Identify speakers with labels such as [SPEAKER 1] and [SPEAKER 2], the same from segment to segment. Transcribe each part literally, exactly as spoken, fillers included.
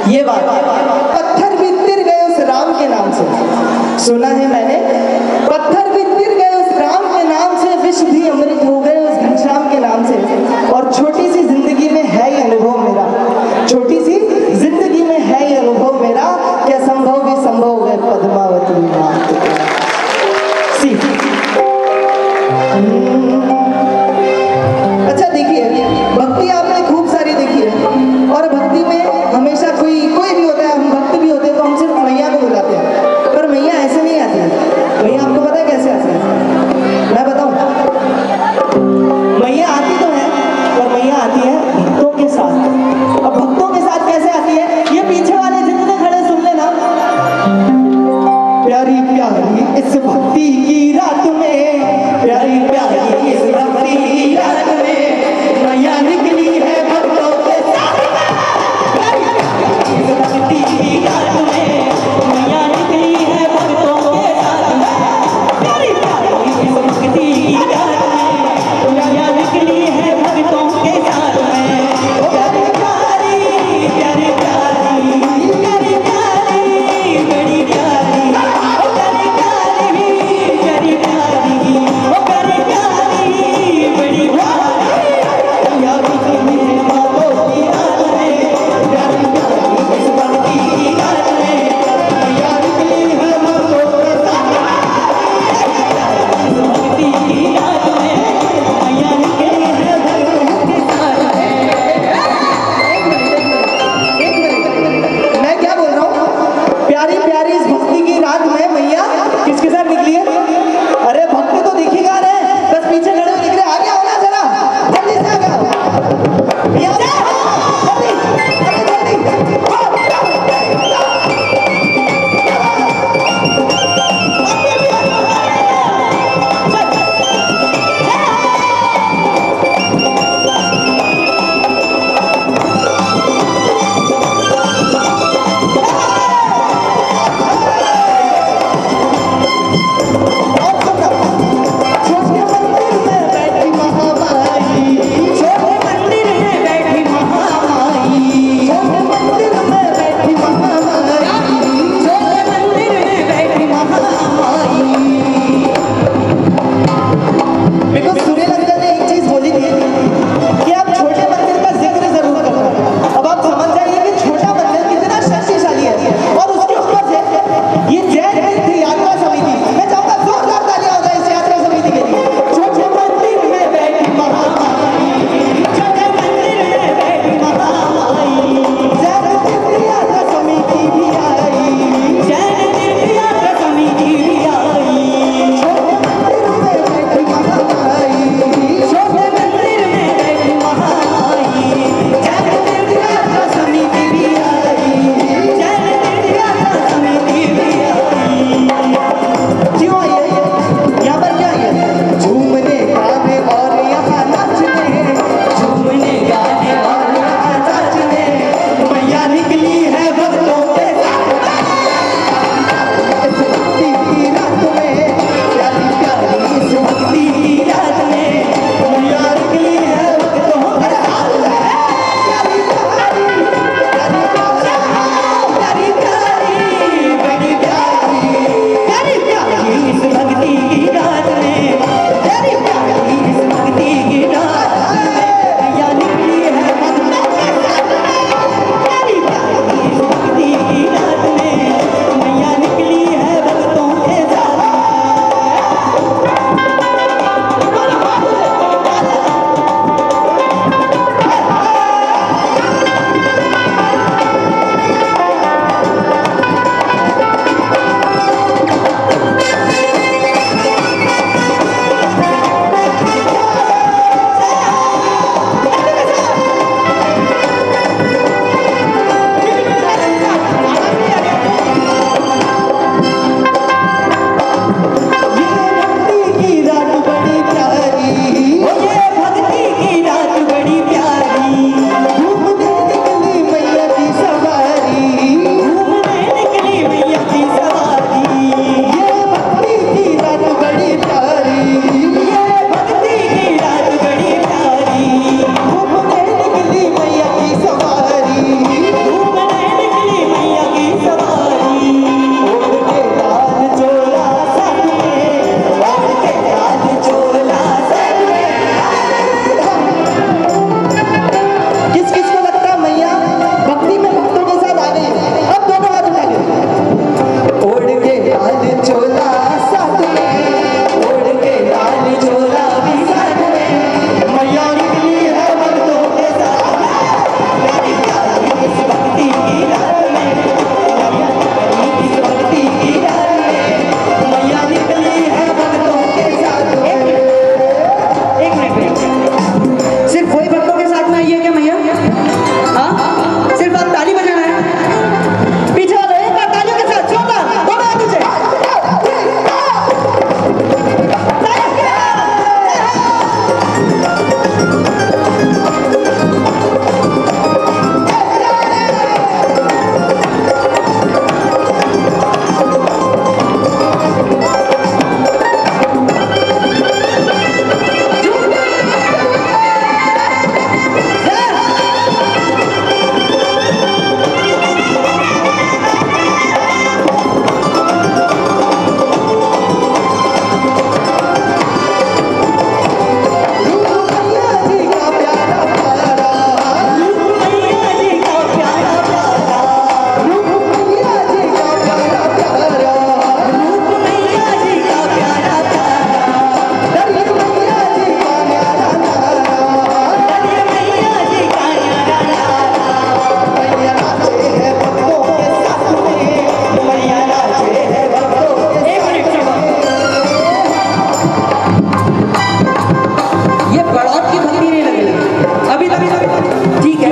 [SPEAKER 1] ये बात पत्थर भी तिर गए उस राम के नाम से, सुना है मैंने, पत्थर भी तिर गए उस राम के नाम से, विष भी अमृत हो गए उस घनश्याम के नाम से। और छोटी सी जिंदगी में है ये अनुभव मेरा, छोटी सी जिंदगी में है ये अनुभव मेरा, क्या संभव भी संभव है पद्मावती मात। अच्छा देखिए, भक्ति आपने खूब सारी देखी है, और भक्ति में हमेशा कोई कोई भी होता है, हम भक्त भी होते हैं तो हम सिर्फ मैया को बुलाते हैं, पर मैया ऐसे नहीं आती है।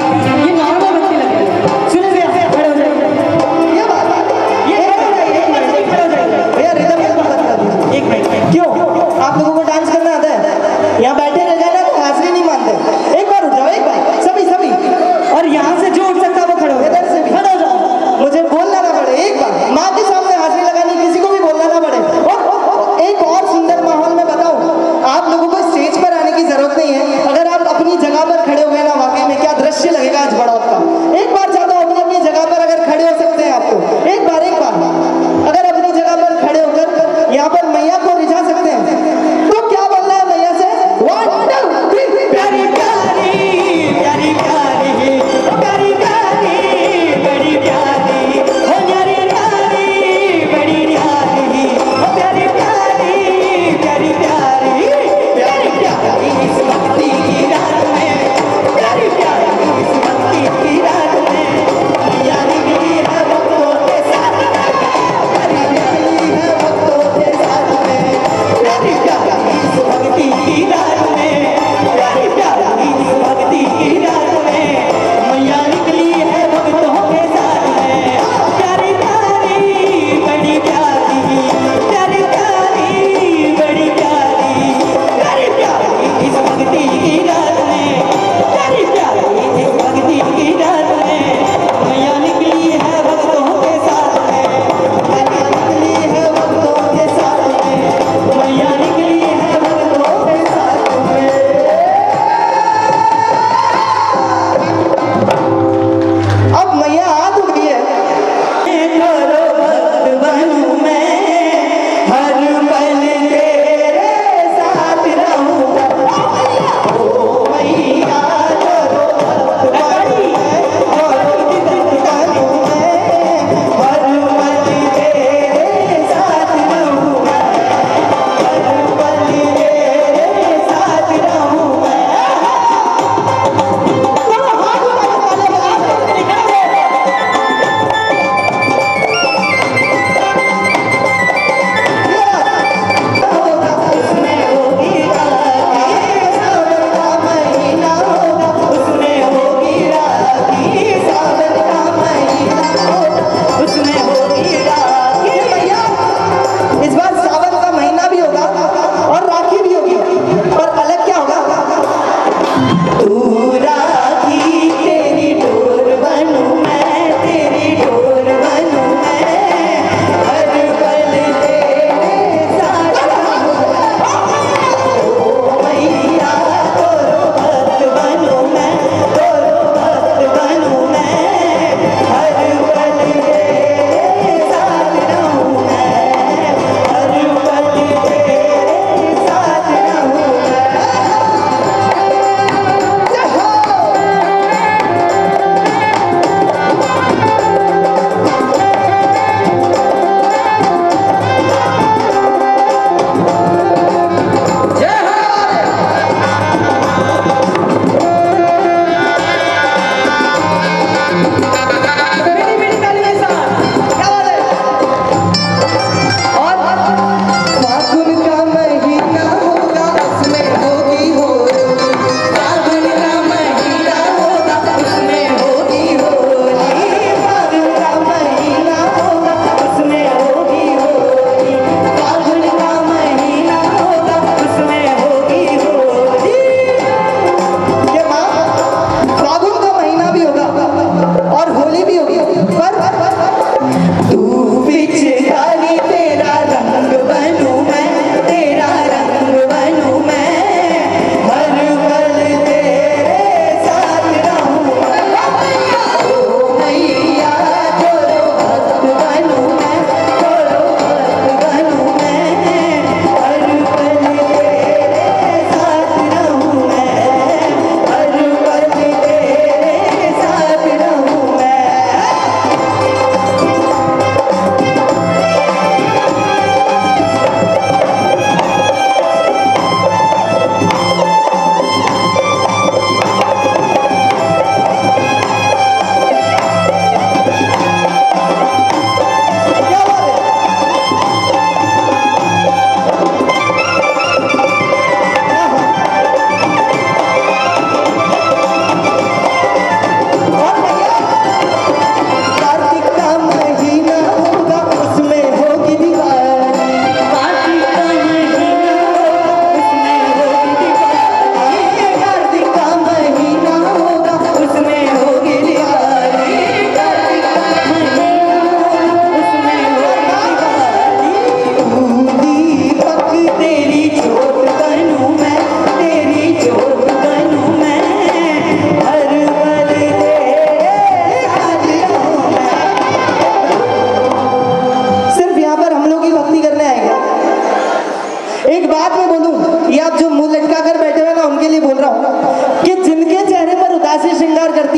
[SPEAKER 1] ये नॉर्मल बत्ती लग रही है। सुनील भैया खड़े हो जाइए। ये बात ये खड़े हो जाइए भैया, रिदम के साथ बता दीजिए। एक मिनट, क्यों आप लोगों को डांस करना आता है? यहाँ बैठे रह गए ना तो हाजिरी नहीं मानते। एक बार उठ जाओ, एक बार सभी सभी, और यहाँ से जो उठ सकता है वो खड़े हो, इधर से भी खड़े हो जाओ। मुझे बोलना ना पड़े, एक बार माँ के सामने हाजिरी लगानी, किसी को भी बोलना ना पड़े। और एक और सुंदर माहौल में बताऊं, आप लोगों को स्टेज पर आने की जरूरत नहीं है। अगर आप अपनी जगह पर खड़े हुए ना, वाकई में क्या दृश्य लगेगा।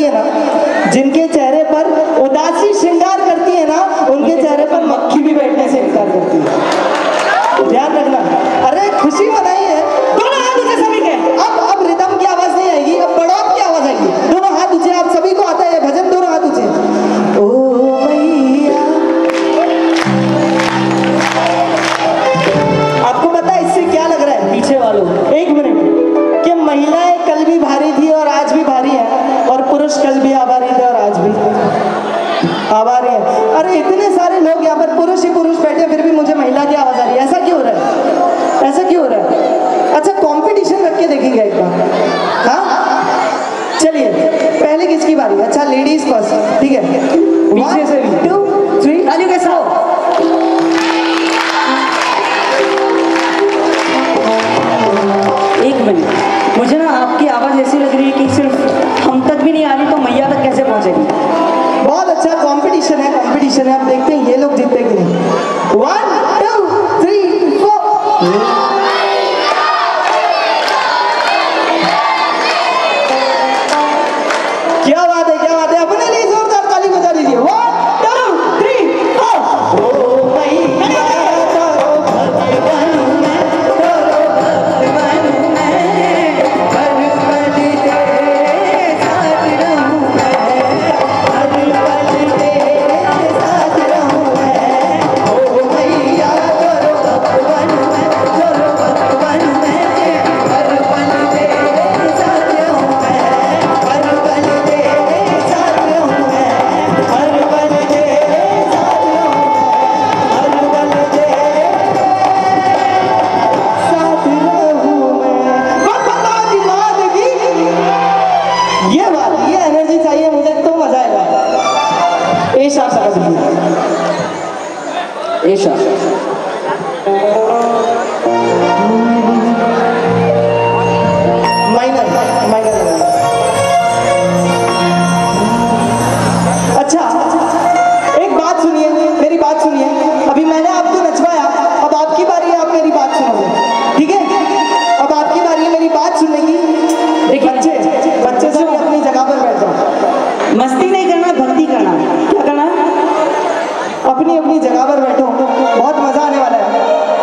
[SPEAKER 1] है ना, जिनके चेहरे पर उदासी श्रृंगार करती है ना, उनके चेहरे पर मक्खी भी बैठने से इनकार करती है। ध्यान रखना। अरे खुशी मनाई है, दोनों हाथ ऊंचे सभी के। अब अब रिदम की आवाज नहीं आएगी, अब बड़ौत की आवाज आएगी। दोनों हाथ ऊंचे, आप सभी को आता है भजन, दोनों हाथ ऊंचे। ओ मैया, आपको पता है इससे क्या लग रहा है पीछे वालों? एक मिनट, कि महिलाएं कल भी भारी थी और आज भी भारी है, और पुरुष कल भी आभारी थे और आज भी आभारी है। अरे इतने सारे लोग यहाँ पर पुरुष ही पुरुष बैठे, फिर भी मुझे महिला की आवाज आ रही है। ऐसा क्यों हो रहा है? ऐसा क्यों हो रहा है? अच्छा, कंपटीशन रख के देखेंगे एक बार। हाँ चलिए, पहले किसकी बारी? अच्छा, लेडीज फर्स्ट, ठीक है। पीछे से टू थ्री, तालियों के साथ।
[SPEAKER 2] एक मिनट, मुझे ना आपकी आवाज ऐसी लग रही है कि सिर्फ हम तक भी नहीं आ रही, तो मैया तक कैसे पहुंचेगी?
[SPEAKER 1] बहुत अच्छा कंपटीशन है, कंपटीशन है। आप देखते हैं ये लोग जीतते कि नहीं। One two three four. क्या बात है, क्या बात है। अपने लिए जोरदार ताली बजा दीजिए। One two three four. ओ मैया
[SPEAKER 2] ऐशा
[SPEAKER 1] माइनर माइनर। अच्छा, एक बात सुनिए, मेरी बात सुनिए। अभी मैंने आपको नचवाया, अब आपकी बारी है, आप मेरी बात सुनोगे, ठीक है? अब आपकी बारी है मेरी बात सुनने की। देखिए बच्चे, बच्चे सब अपनी जगह पर बैठ जाओ।
[SPEAKER 2] मस्ती नहीं करना, भक्ति करना। क्या करना है?
[SPEAKER 1] अपनी अपनी जगह पर बैठो, बहुत मजा आने वाला है।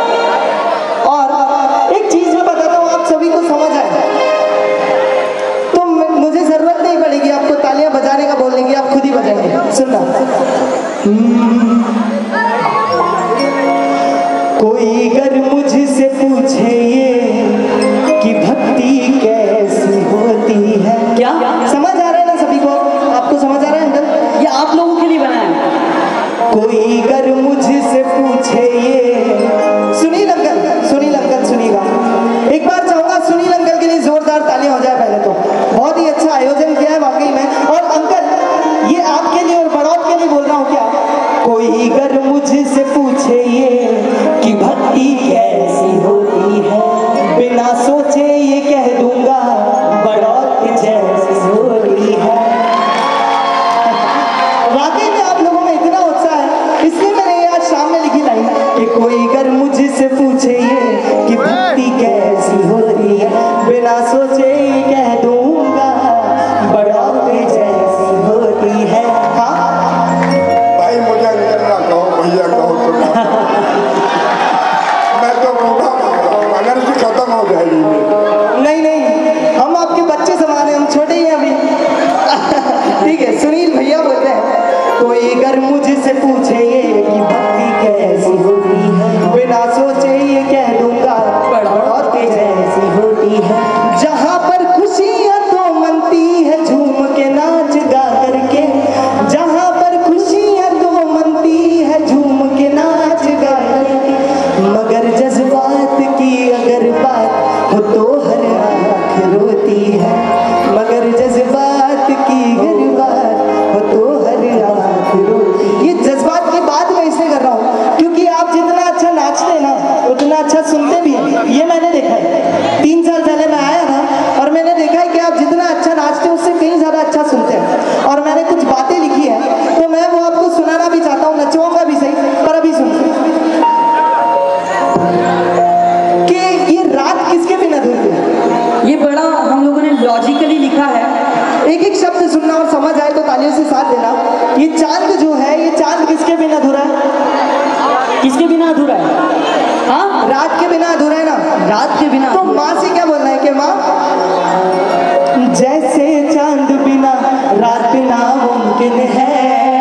[SPEAKER 1] और एक चीज मैं बताता हूँ, आप सभी को समझ आए तो मुझे जरूरत नहीं पड़ेगी आपको तालियां बजाने का, बोलने की, आप खुद ही बजाएंगे। सुनना। कोई अगर मुझसे पूछे ये कि भक्ति कैसी होती है।
[SPEAKER 2] क्या
[SPEAKER 1] समझ आ रहा है ना सभी को? आपको समझ आ रहा है अंकल?
[SPEAKER 2] ये आप लोगों के लिए बना है।
[SPEAKER 1] कोई अगर मुझसे पूछे ये, सुनील अंकल, सुनील अंकल सुनिएगा, एक बार चाहूंगा सुनील अंकल के लिए जोरदार तालियां हो जाए पहले तो। बहुत ही अच्छा आयोजन किया है वाकई में। और अंकल, ये आपके लिए और बड़ौत के लिए बोल रहा हूँ क्या, कोई अगर मुझसे पूछे ये कि भक्ति कैसी होती है, बिना सोचे ये कह दूंगा बड़ौत जैसी होती है। वाकई में आप लोगों में इतना उत्साह है, इसलिए मैंने ये आज शाम में लिखी लाइन कि कोई अगर मुझसे पूछे ये कि भक्ति कैसी हो रही है, बिना सोचे ये कह दूंगा बड़ौत जैसी होती है। हाँ
[SPEAKER 3] भाई, मुझे अंदर ना कहो, भैया कहो तो मैं तो मौका मांगता हूँ, एनर्जी खत्म हो जाएगी।
[SPEAKER 1] नहीं नहीं, हम आपके बच्चे समान हैं, हम छोटे ही हैं अभी। ठीक है, सुनील भैया बोलते हैं कोई अगर मुझसे पूछे ये कि भक्ति कैसी होती है, बिना सोचे ये कह दूंगा बड़ौत जैसी होती है। जहाँ पर खुशियाँ तो मनती है झूम के नाच गा करके, जहाँ पर खुशियाँ तो मनती है झूम के नाच गा करके, मगर जज्बात की अगर बात हो तो हर आँख रोती है, मगर जज्बात की अगर बात हो तो हर आँख रोती। ये जज्बात की बात समझ आए तो तालियों से साथ देना। ये चांद जो है, ये चांद किसके बिना अधूरा है?
[SPEAKER 2] किसके बिना अधूरा है? हाँ,
[SPEAKER 1] रात के बिना अधूरा है ना।
[SPEAKER 2] रात के बिना।
[SPEAKER 1] तो माँ से क्या बोलना है कि माँ, जैसे चांद बिना रात नामुमकिन है,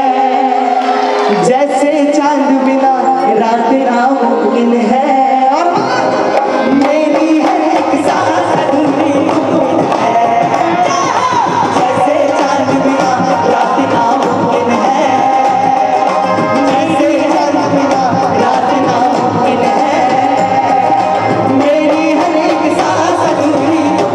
[SPEAKER 1] जैसे चांद बिना रात नामुमकिन है, और मेरी हर एक सांस अधूरी है, जैसे चांद बिना रात नामुमकिन है, जैसे चांद बिना रात नामुमकिन है, मेरी हर एक सांस अधूरी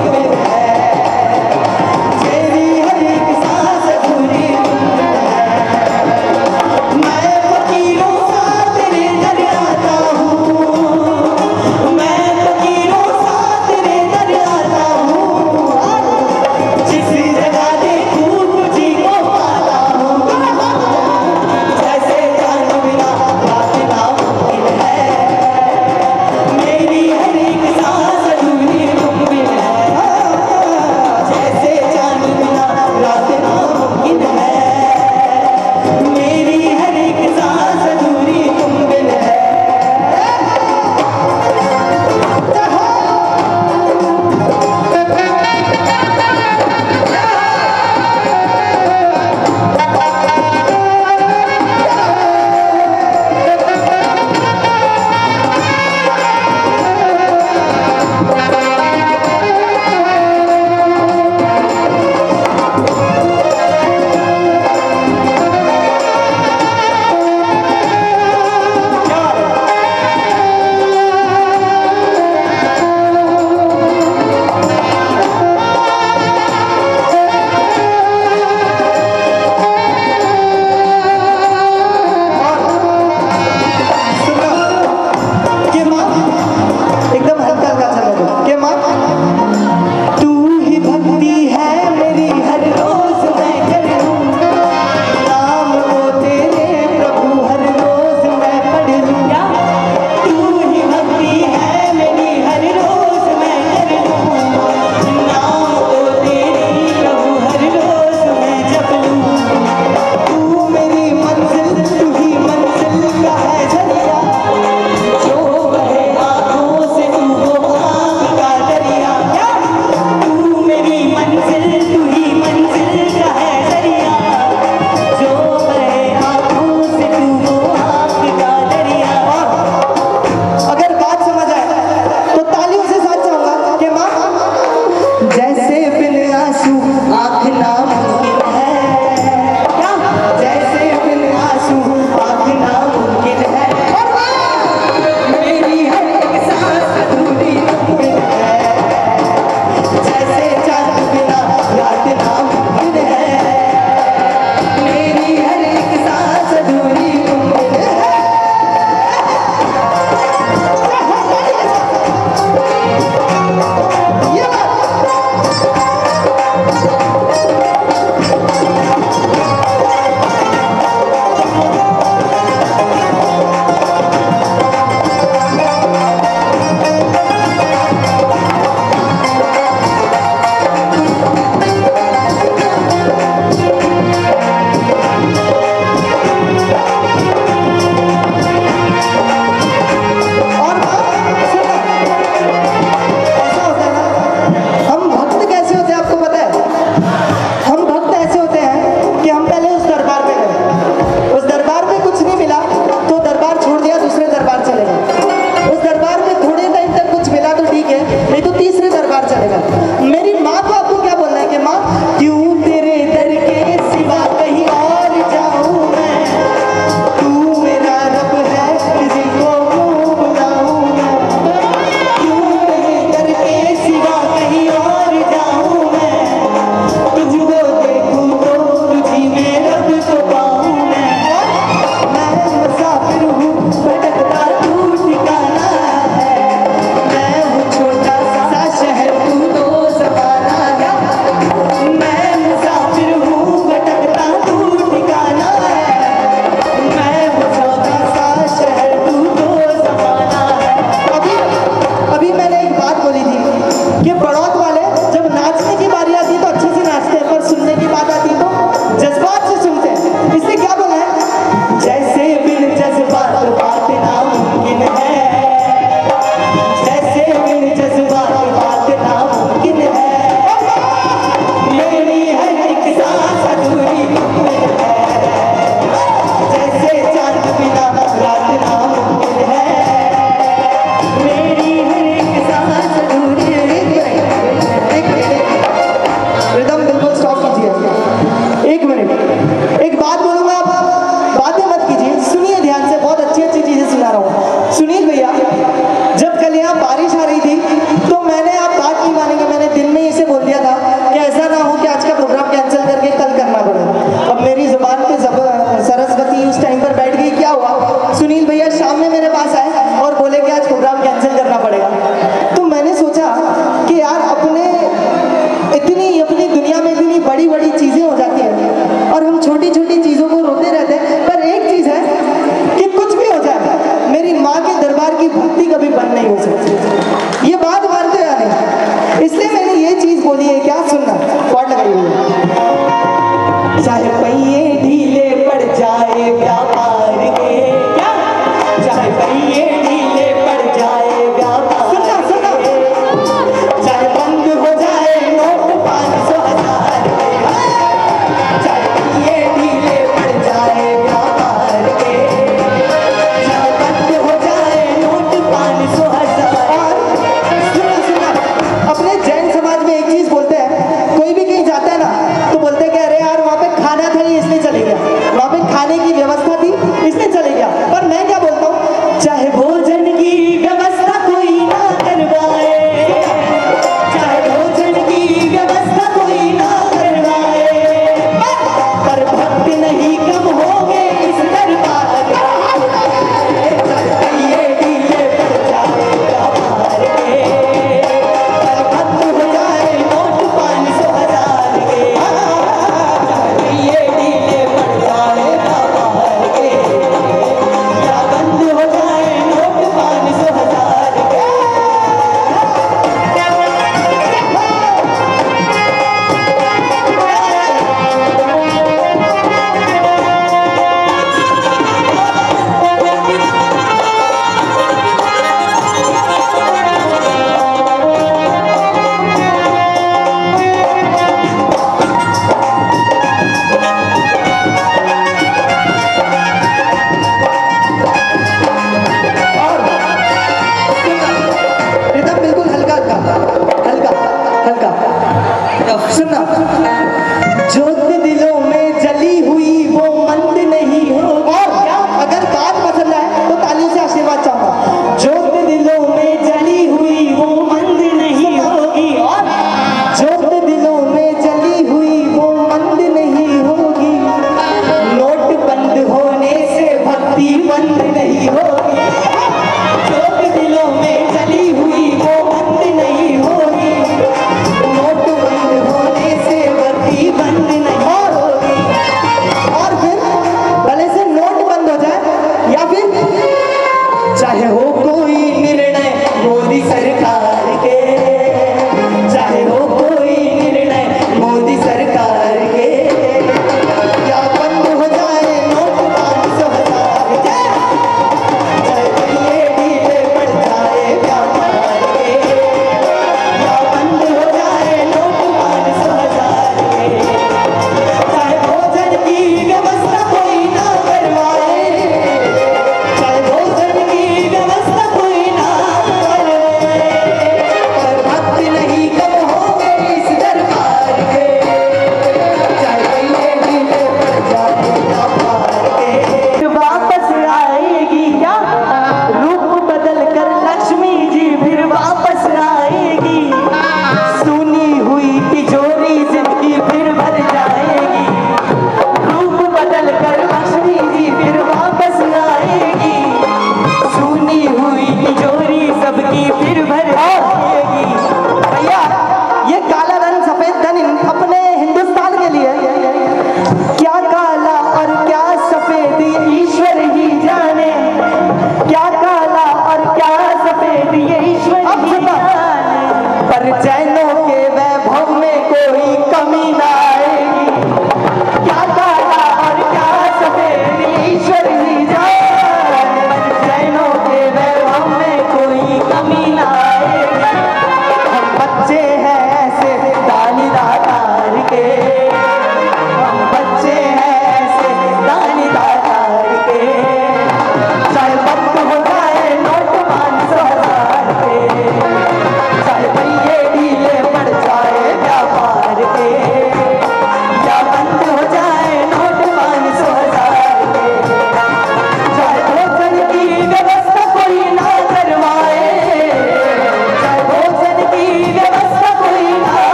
[SPEAKER 1] मिनट एक बात बोलूंगा, आप बातें मत कीजिए, सुनिए ध्यान से, बहुत अच्छी अच्छी चीजें सुना रहा हूँ। सुनील भैया, जब कल यहाँ बारिश आ रही थी तो मैंने, आप बात नहीं मानेंगे, मैंने दिन में इसे बोल दिया था कि ऐसा ना हो कि आज का प्रोग्राम कैंसिल करके कल करना पड़े। अब मेरी जुबान पे जब सरस्वती उस टाइम पर बैठ गई, क्या हुआ, सुनील भैया शाम में मेरे पास आए और बोले कि आज प्रोग्राम कैंसिल करना पड़ेगा। तो मैंने सोचा कि यार अपने इतनी अपनी दुनिया में इतनी बड़ी बड़ी चीजें हो जाती हैं और हम छोटी छोटी चीजों को रोते रहते हैं, पर एक चीज है कि कुछ भी हो जाए मेरी माँ के दरबार की भक्ति कभी बंद नहीं हो सकती। ये बात मानते या नहीं? इसलिए मैंने ये चीज बोली है, क्या सुनना, कॉर्ड लगाई हुई है। चाहे पहिए ढीले पड़ जाए व्यापार के, क्या चाहे पहिए ढीले पड़ जाए व्यापार, सुनना सुनना, चाहे बंद हो जाए नोट पाँच सौ हजार के, चाहे पहिए ढीले पड़ जाए व्यापार के, चाहे बंद हो जाए नोट पाँच सौ हजार। सुनना सुनना, अपने जैन समाज में एक चीज बोलते हैं, कोई भी कहीं जाता है ना तो बोलते हैं कि अरे यार वहाँ पे खाना था इसलिए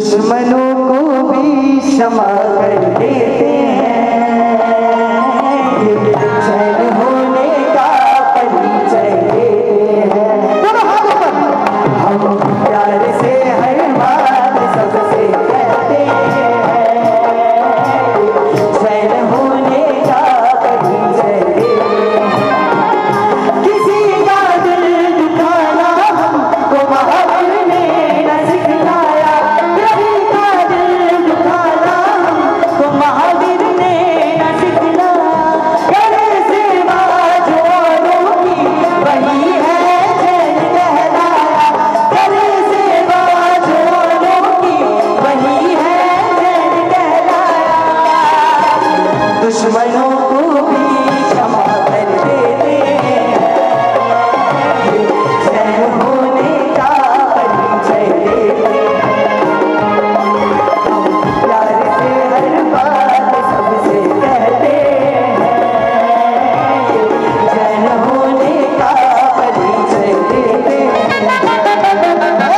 [SPEAKER 1] दुश्मनों को भी क्षमा कर देते हैं, चैन होने का परिचय देते हैं। दोनों हाथ ऊपर। हम प्यार से हर बात सबसे कहते हैं, चैन होने का परिचय देते हैं। किसी का दिल दुखाना हमको महावीर ने न सिखाया, किसी का दिल दुखाना हमको महावीर ने न सिखाया। करे सेवा जो औरों की वही है चैन कहलाया, करे सेवा जो औरों की वही है चैन कहलाया। दुश्मनों को भी क्षमा कर देते हैं, चैन होने का परिचय देते हैं। हम प्यार से हर बात सबसे कहते हैं, चैन होने का परिचय देते हैं।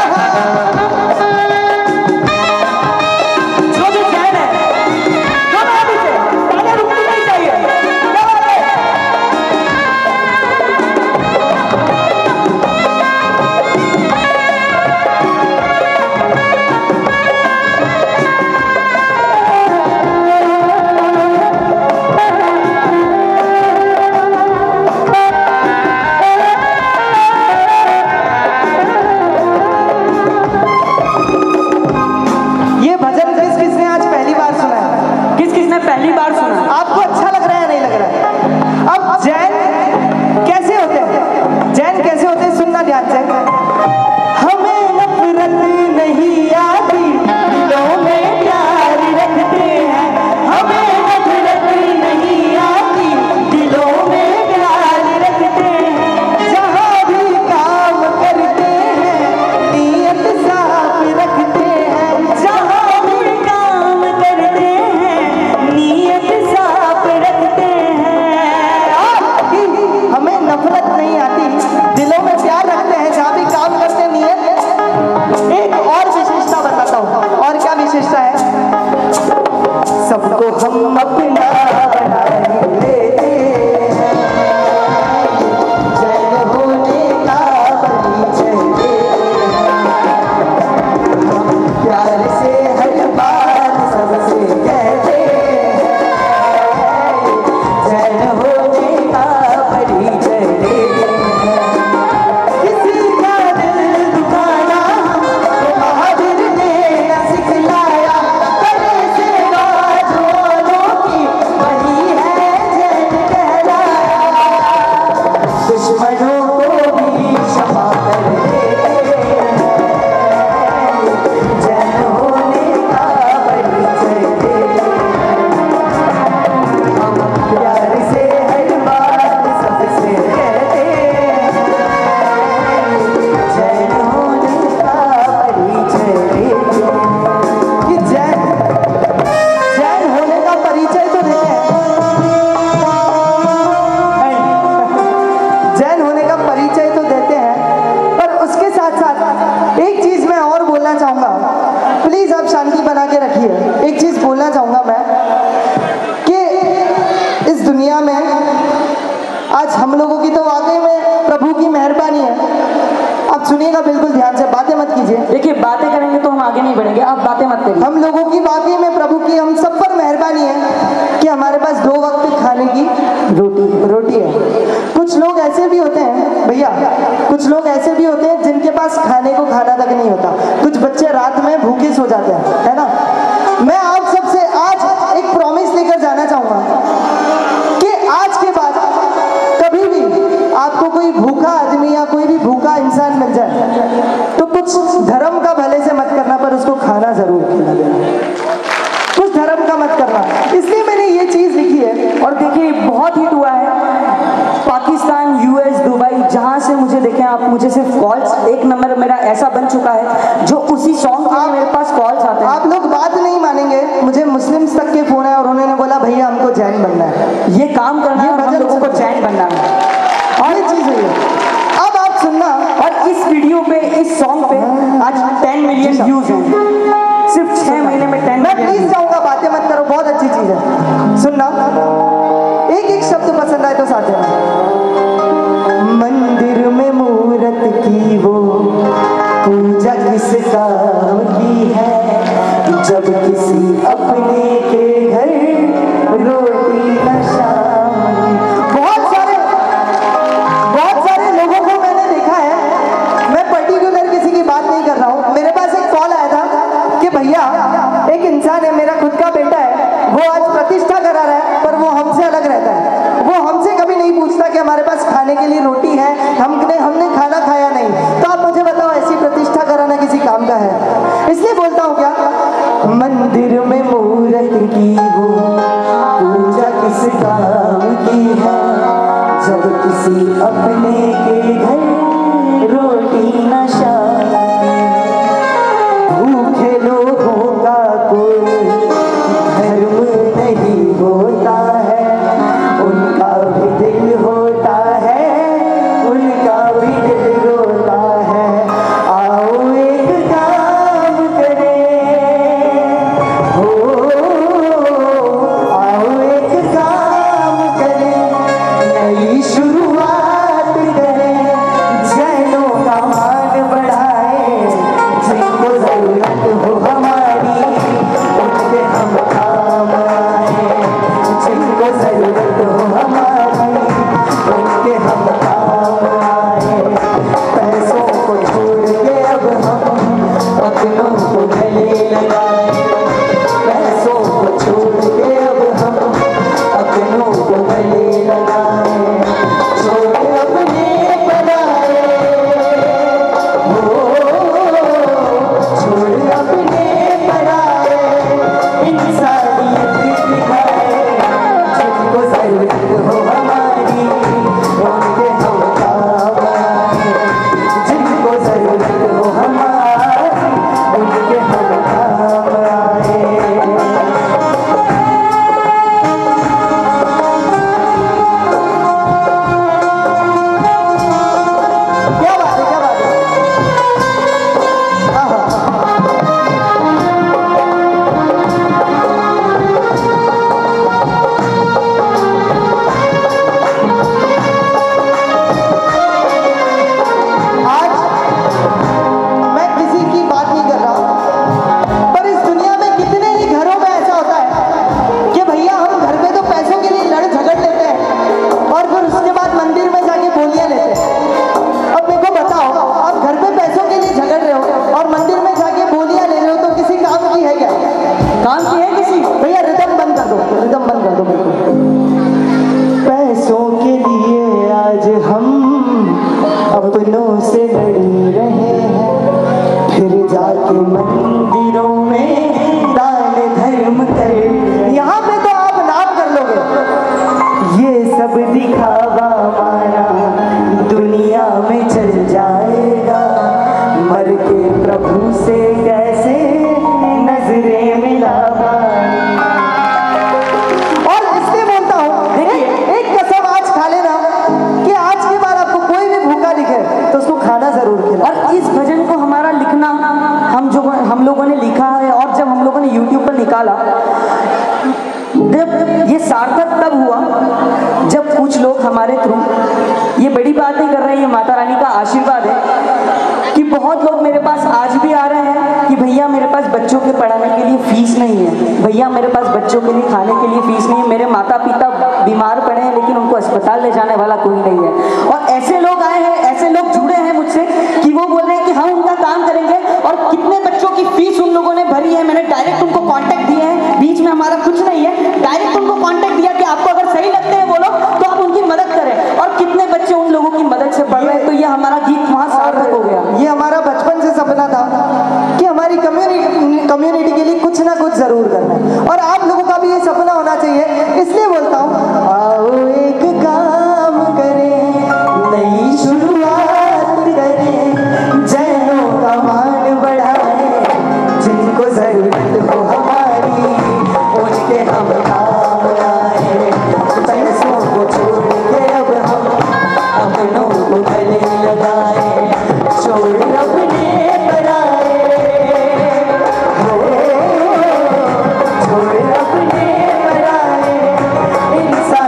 [SPEAKER 2] जो भी चैन है दोनों हाथ नीचे, तालियां रुकनी नहीं चाहिए। क्या बात है?
[SPEAKER 1] ये भजन किस किसने आज पहली बार सुना है?
[SPEAKER 2] किस किसने पहली बार सुना?
[SPEAKER 1] आपको अच्छा लग रहा है नहीं लग रहा है? अब जैन कैसे होते हैं? जैन कैसे होते हैं सुनना ध्यान से। हमें नफरत नहीं आती, दिलों में प्यार रखते हैं। हमें नफरत नहीं आती, दिलों में प्यार रखते हैं। जहाँ भी काम करते हैं नीयत साफ रखते हैं।
[SPEAKER 2] जहाँ भी काम करते हैं नीयत साफ रखते हैं।
[SPEAKER 1] हमें नफरत नहीं आती, दिलों में प्यार रखते हैं। जहाँ भी काम करते हैं नियत। एक और विशेषता बताता हूँ। और क्या विशेषता है? सबको हम अपना बना ही लेते हैं, जैन होने का परिचय देते हैं। हम प्यार से हर बात सबसे कहते हैं, जैन होने का परिचय देते हैं। किसी का दिल दुखाना हमको महावीर ने न सिखलाया, करे सेवा जो औरों की वही है चैन कहलाया। दुश्मनों को भी क्षमा कर देते हैं, चैन होने का परिचय देते हैं। हम प्यार से हर बात सबसे कहते हैं, चैन होने का परिचय देते हैं। ये जैन जैन होने का परिचय तो देते हैं, जैन होने का परिचय तो देते हैं, पर उसके साथ साथ एक चीज मैं और बोलना चाहूंगा। प्लीज आप शांति बना के रखिए। एक चीज बोलना चाहूंगा मैं कि इस दुनिया में आज हम लोगों की तो वाकई में प्रभु की मेहरबानी है। आप सुनिएगा बिल्कुल ध्यान से, बातें मत कीजिए।
[SPEAKER 2] देखिए बातें करेंगे तो हम आगे नहीं बढ़ेंगे, आप बातें मत करिए।
[SPEAKER 1] हम लोगों की वाकई में प्रभु की हम सब पर मेहरबानी है कि हमारे पास दो वक्त खाने की रोटी रोटी है। कुछ लोग ऐसे भी होते हैं भैया, कुछ लोग ऐसे भी होते हैं जिनके पास खाने को खाना तक नहीं होता। कुछ बच्चे रात में भूखे सो जाते हैं, है ना। मैं आप सबसे आज एक प्रॉमिस लेकर जाना चाहूंगा कि आज के बाद कभी भी आपको कोई भूखा आदमी या कोई भी भूखा इंसान मिल जाए तो कुछ धर्म का भले से मत करना, पर उसको खाना जरूर खिला देना। कुछ धर्म का मत करना। इसलिए मैंने ये चीज लिखी है।
[SPEAKER 2] और देखिए बहुत हिट हुआ है पाकिस्तान, यूएस, दुबई, जहां से मुझे देखें आप, मुझे सिर्फ कॉल्स, एक नंबर मेरा ऐसा बन चुका है जो उसी सॉन्ग के लिए मेरे पास कॉल्स आते हैं।
[SPEAKER 1] आप लोग बात नहीं मानेंगे, मुझे मुस्लिम्स तक के फोन है और उन्होंने बोला भैया हमको जैन बनना है,
[SPEAKER 2] ये काम करना है, हम लोगों को चैन बनना है।
[SPEAKER 1] और ये चीज है ये। अब आप सुनना,
[SPEAKER 2] और इस वीडियो पे, इस सॉन्ग पे आज टेन मिलियन व्यूज हैं। सिर्फ
[SPEAKER 1] साथ है। मंदिर में मूरत की वो पूजा किस काम की है, जब किसी अपने के घर रोटी न शाम की। बहुत सारे बहुत सारे लोगों को मैंने देखा है, मैं पर्टिकुलर किसी की बात नहीं कर रहा हूँ। मेरे पास एक कॉल आया था कि भैया एक इंसान है, मेरा खुद का बेटा है, वो आज प्रतिष्ठा करा रहा है, पर वो हमसे अलग रहता है। वो हमसे कभी नहीं पूछता कि हमारे पास खाने के लिए रोटी है, हमने हमने खाना खाया नहीं। तो आप मुझे बताओ, ऐसी प्रतिष्ठा कराना किसी काम का है? इसलिए बोलता हूँ क्या, मंदिर में मूरत की वो पूजा किस काम की है, जब किसी अपने के घर रोटी न शाम। भूखे लोगों का कोई धर्म नहीं होता है, उनका भी दिल होता है, उनका भी दिल रोता है। आओ एक काम करें, हो आओ एक काम करें, नई शुरुआत करें, जैनों का मान बढ़ाए, जिनको जरूरत हो हमारी उनके हम काम आए, जिनको जरूरत हो हमारी उनके हम काम आए। पैसों को छोड़ के अब हम अपनों को गले लगाए, पैसों को छोड़ के अब हम अपनों को गले लगाए, छोड़ अपने बनाए, हो छोड़ अपने बनाए, इंसानियत दिखाए, जिनको जरूरत हो हमारी उनके हम काम आए, जिनको जरूरत हो हमारी उनके हम काम आए। क्या बात है, क्या बात है। हाँ हाँ आज मैं किसी की बात नहीं कर रहा हूं, पर इस दुनिया में कितने ही घरों में ऐसा होता है कि भैया हम घर पे तो पैसों के लिए लड़ झगड़ लेते हैं और फिर उसके बाद मंदिर में जाके बोलियां लेते हैं। अब मेरे को बताओ, आप घर पे पैसों के लिए झगड़ रहे हो और मंदिर में जाके बोलियां ले रहे हो, तो किसी काम की है क्या? काम की है किसी? भैया रिदम बंद कर दो, रिदम बंद कर दो बिल्कुल। पैसों के लिए आज हम अपनों से लड़ रहे हैं, फिर जाके मंदिरों में दान धर्म कर। यहाँ पे तो आप नाम कर लोगे, ये सब दिखावा हमारा दुनिया में चल जाएगा, मर के प्रभु से कैसे नजरें मिला पाएंगे। और इसलिए बोलता हूँ, एक, एक कसम आज खा लेना कि आज के बाद आपको कोई भी भूखा दिखे तो उसको खाना जरूर खिला।
[SPEAKER 2] और इस भजन को हमारा लिखना हम जो हम लोगों ने लिखा है, और जब हम लोगों ने यूट्यूब पर निकाला, जब ये सार्थक तब हुआ जब कुछ लोग हमारे थ्रू, ये बड़ी बात नहीं कर रहे हैं, ये माता रानी का आशीर्वाद है कि बहुत लोग मेरे पास आज भी आ रहे हैं कि भैया मेरे पास बच्चों के पढ़ाने के लिए फीस नहीं है, भैया मेरे पास बच्चों के लिए खाने के लिए फीस नहीं है, मेरे माता पिता बीमार पड़े हैं लेकिन उनको अस्पताल ले जाने वाला कोई नहीं है। और ऐसे लोग आए हैं, ऐसे लोग जुड़े हैं मुझसे कि वो बोल रहे हैं कि हम उनका काम करेंगे, और कितने बच्चों की फीस उन लोगों ने भरी है। मैंने डायरेक्ट उनको कांटेक्ट दिए हैं, बीच में हमारा कुछ नहीं है, डायरेक्ट उनको कांटेक्ट दिया कि आपको अगर सही लगते हैं वो लोग तो आप उनकी मदद करें, और कितने बच्चे उन लोगों की मदद से पढ़ रहे हैं। तो ये हमारा गीत वहाँ सार्थक हो गया।
[SPEAKER 1] ये हमारा बचपन से सपना था कि हमारी कम्युनिटी कम्युनिटी के लिए कुछ ना कुछ जरूर करना है, और आप लोगों का भी ये सपना होना चाहिए। इसलिए बोलता हूँ, आओ एक काम करें, नई शुरुआत करें, जैनों का मान बढ़ाए, जिनको जरूरत हो हमारी उनके हम काम आए, पैसों को छोड़ के अब हम अपनों को गले लगाए, छोड़ अपने बनाए, हो छोड़ अपने बनाए, इंसान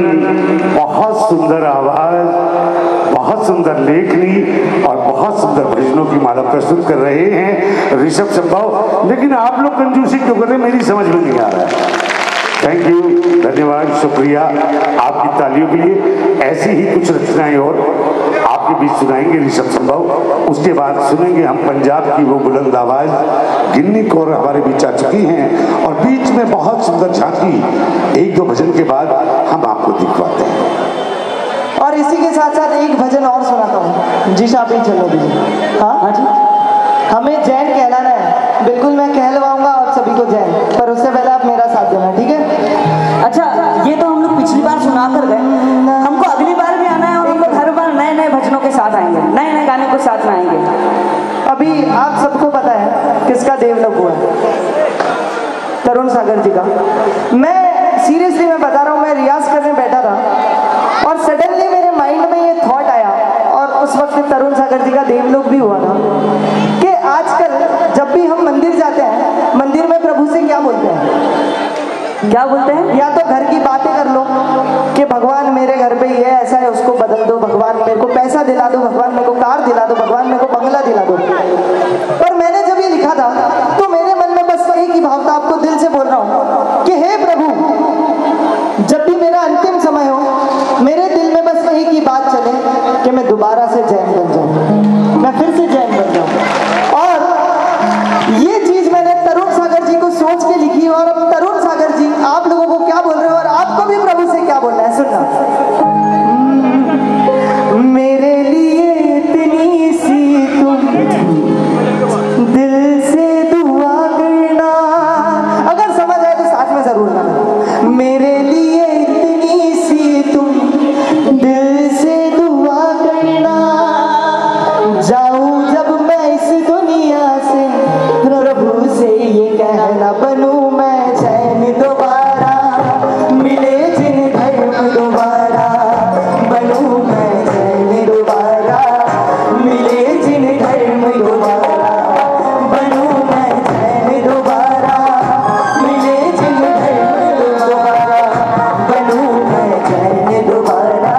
[SPEAKER 4] बहुत सुंदर आवाज, बहुत सुंदर लेखनी और बहुत सुंदर भजनों की माला प्रस्तुत कर रहे हैं ऋषभ संभव। लेकिन आप लोग कंजूसी क्यों कर रहे हैं, मेरी समझ में नहीं आ रहा है। थैंक यू, धन्यवाद, शुक्रिया आपकी तालियों के लिए। ऐसी ही कुछ रचनाएं और आपके बीच सुनाएंगे ऋषभ संभव। उसके बाद सुनेंगे हम पंजाब की वो बुलंद आवाज गिन्नी कौर हमारे बीच आ चुकी हैं, और बीच में बहुत सुंदर झांकी एक दो भजन के बाद हम आपको दिखवाते हैं।
[SPEAKER 1] और इसी के साथ साथ एक भजन और सुनाता हूँ। जी साहब ही चलो दीजिए। हाँ हाँ जी, हमें जैन कहलाना है। बिल्कुल मैं कहलवाऊंगा आप सभी को जैन, पर उससे पहले आप मेरा साथ देना, ठीक है?
[SPEAKER 2] अच्छा, ये तो हम लोग पिछली बार सुना कर गए, हमको अगली बार भी आना है और हम लोग हर बार नए नए भजनों के साथ आएंगे, नए नए गाने को साथ में आएंगे।
[SPEAKER 1] अभी आप सबको पता है किसका देवलोक हुआ है? तरुण सागर जी का। मैं सीरियसली मैं बता रहा हूँ, मैं रियाज करने बैठा था और सडनली मेरे माइंड में ये थॉट आया, और उस वक्त तरुण सागर जी का देवलोक भी हुआ था, कि आजकल जब भी हम मंदिर जाते हैं, मंदिर में प्रभु से क्या बोलते हैं?
[SPEAKER 2] क्या बोलते हैं?
[SPEAKER 1] या तो घर की बातें कर लो कि भगवान मेरे घर पे ये ऐसा है, उसको बदल दो, भगवान मेरे को पैसा दिला दो, भगवान मेरे को कार दिला दो, भगवान मेरे को बंगला दिला दो। पर मैंने जब ये लिखा था तो मेरे मन में बस एक ही भाव था, आपको दिल से बोल रहा हूँ कि हे प्रभु, जब भी मेरा अंतिम समय हो, मेरे दिल में बस एक ही बात चले कि मैं दोबारा से जैन बन जाऊँ, मैं फिर से जैन बन जाऊँ। और ये चीज मैंने तरुण सागर जी को सोच के लिखी, और अब तरुण सागर जी आप लोगों को क्या बोल रहे हो और आपको भी प्रभु से क्या बोलना है, सुनना। मेरे लिए इतनी सी तुम दिल से दुआ करना, अगर समझ आए तो साथ में जरूर गाना। मेरे लिए इतनी सी तुम दिल से दुआ करना, जाऊं जब मैं इस दुनिया से, प्रभु से ये कहना, बनूं मैं चैन दोबारा, मिले जिन धर्म दोबारा, बनूं मैं चैन दोबारा, मिले जिन धर्म दोबारा, बनूं मैं चैन दोबारा, मिले जिन धर्म दोबारा, बनूं मैं चैन दोबारा,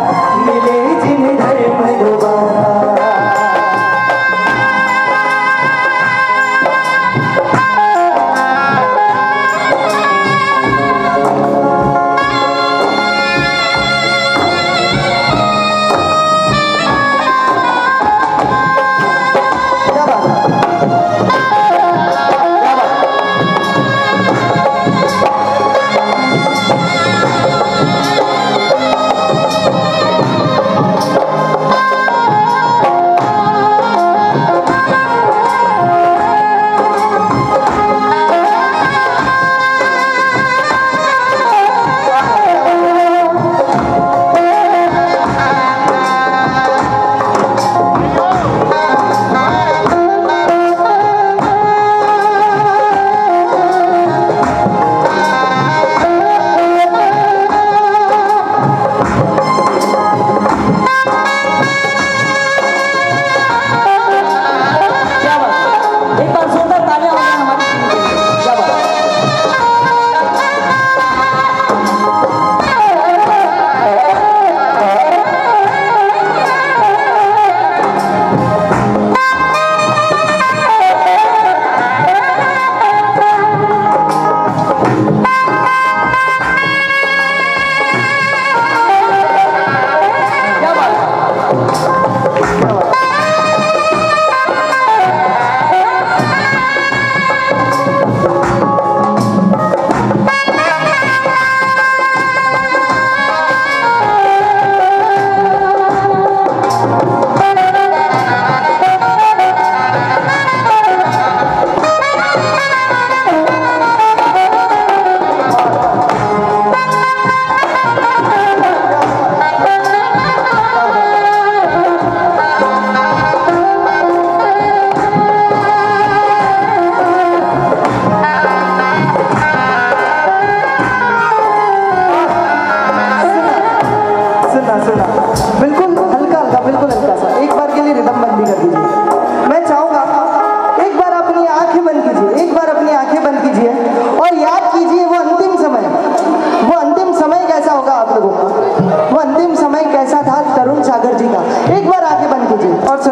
[SPEAKER 1] मिले जिन धर्म दोबारा। आप लोगों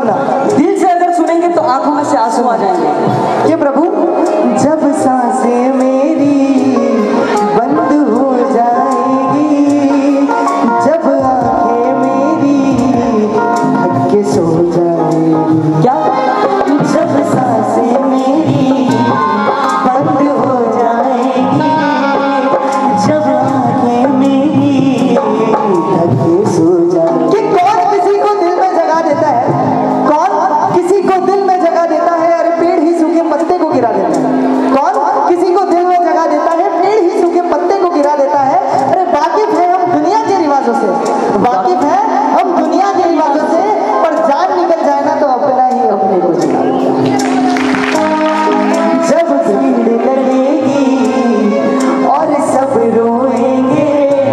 [SPEAKER 1] सुनना,
[SPEAKER 2] दिल से अगर सुनेंगे तो आंखों में से आंसू आ जाएंगे।
[SPEAKER 1] ये प्रभु जब सांसें मेरी बंद हो जाएगी, जब आंखें मेरी ढक के सो जाएगी,
[SPEAKER 2] क्या
[SPEAKER 1] जब सांसें मेरी बंद हो जाएगी, जब आंखें मेरी ढक के सो जाएगी। कि कौन किसी को दिल में जगा देता है, कौन किसी को दिल में जगा देता है, अरे पेड़ ही सूखे पत्ते को गिरा देता है। कौन किसी को दिल में जगा देता है, पेड़ ही सूखे पत्ते को गिरा देता है। अरे वाकिफ है हम दुनिया के रिवाजों से, वाकिफ है हम दुनिया के रिवाजों से, पर जान निकल जाए ना तो अपना ही अपने को जगा देता है। जब भीड़ लगेगी और सब रोएंगे,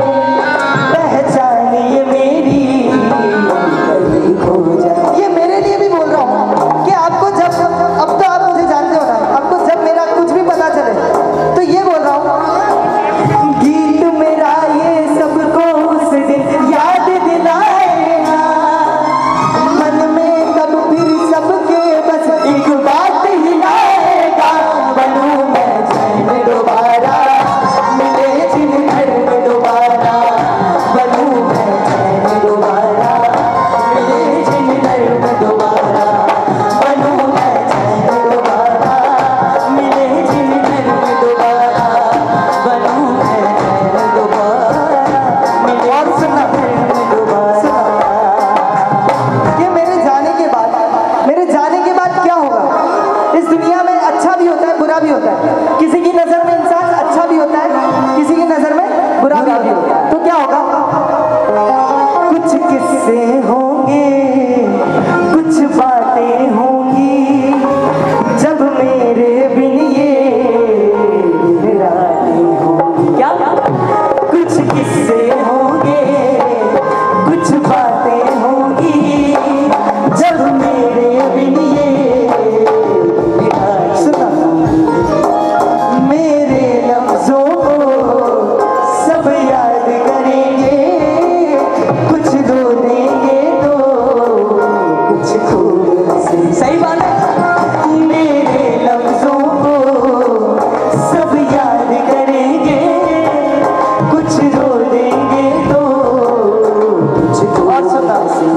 [SPEAKER 1] पहचानिए मेरी गली खो जाए। ये मेरे लिए भी बोल रहा हूँ कि आपको जब, अब तो आप मुझे जानते हो ना, आपको जब मेरा कुछ भी पता चले तो ये बोल रहा हूँ, गीत मेरा ये सबको उस दिन याद दिलाएगा, मन में कब फिर सबके बस एक बात ही आएगा, बनूं मैं चैन दोबारा, मिले जिन घर में दोबारा, बनूं मैं चैन दोबारा, मिले जिन घर में दोबारा, बनूं मैं चैन दोबारा, मिले जिन घर में दोबारा, बनूं मैं चैन दोबारा, मिले और सुनना दोबारा। कि मेरे जाने के बाद, मेरे जाने के बाद क्या होगा इस दुनिया में? अच्छा भी होता है, बुरा भी होता है। किसी की नजर में इंसान अच्छा भी होता है, किसी की नजर में बुरा भी होता है। तो क्या होगा? कुछ किस्से होंगे, कुछ बातें होंगी, जब मेरे बिन ये रातें होंगी।
[SPEAKER 2] क्या
[SPEAKER 1] कुछ किस्से होंगे, कुछ बातें होंगी, जब मेरे बिन ये सुना, मेरे लफ्जों को सब याद करेंगे, कुछ रो देंगे तो कुछ खूब से।
[SPEAKER 2] सही बात है।
[SPEAKER 1] मेरे लफ्जों को सब याद करेंगे, कुछ रो देंगे तो कुछ और सुना।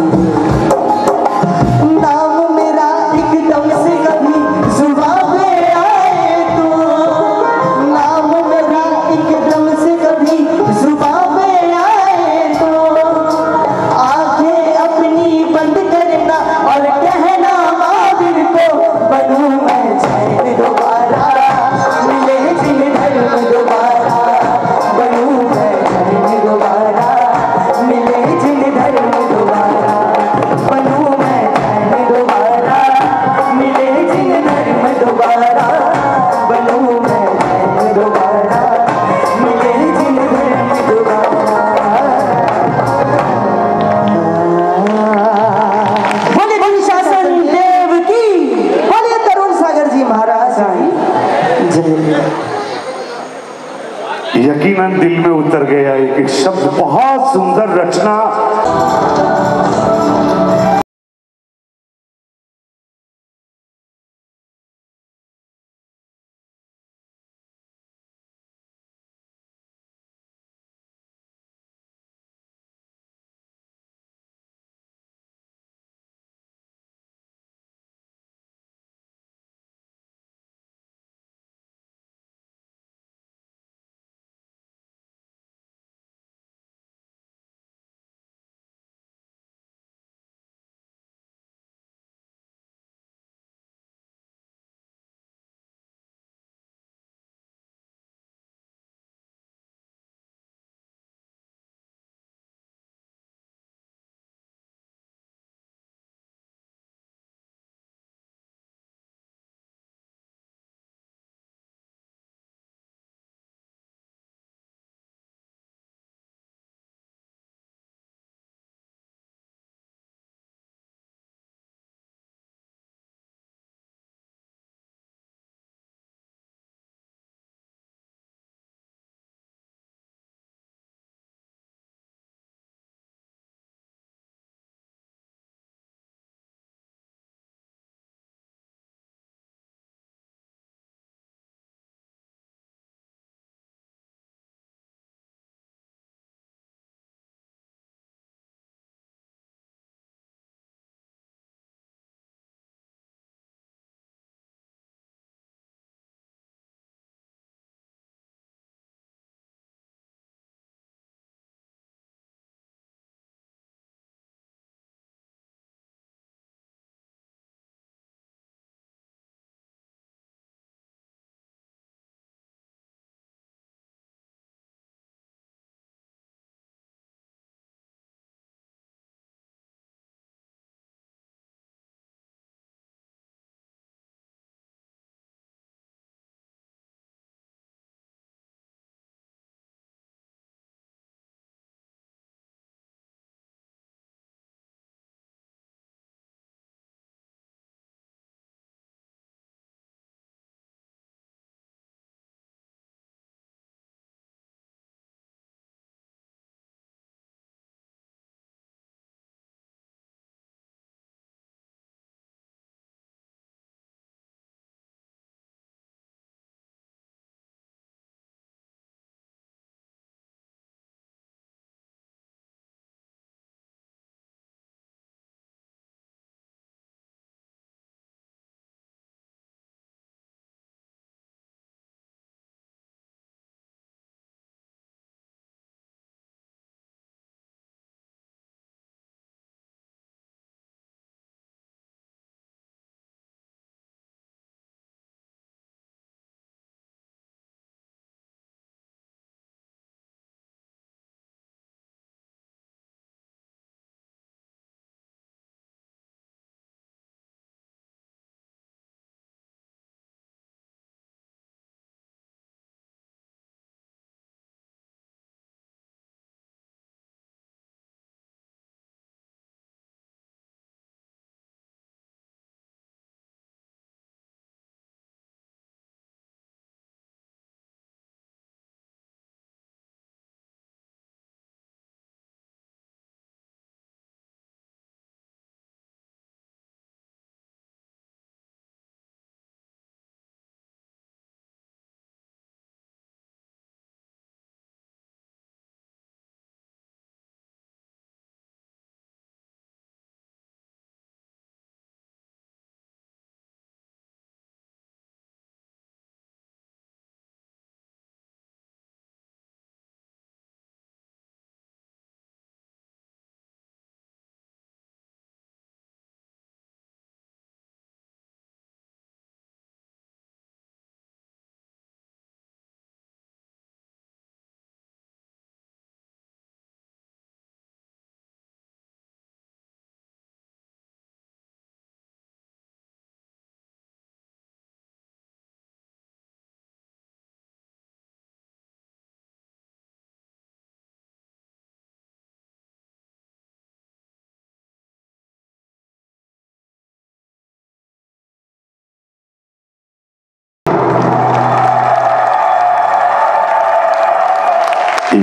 [SPEAKER 1] नाम मेरा एकदम से कभी जुबां पे आए तो, नाम मेरा एकदम से कभी जुबां पे आए तो, आंखें अपनी बंद करना और कहना माविर को, बनूं मैं चैन दोबारा, मिले जिन घर में दोबारा, बनूं मैं चैन दोबारा, मिले जिन घर में दोबारा, बनूं मैं चैन दोबारा, मिले जिन घर में दोबारा, बनूं मैं चैन दोबारा, मिले जिन घर में दोबारा। बोले गुरुशासन देव की, बोले तरुण सागर जी महाराज की जय।
[SPEAKER 4] यकीनन दिल में उतर गया एक एक शब्द, बहुत सुंदर रचना।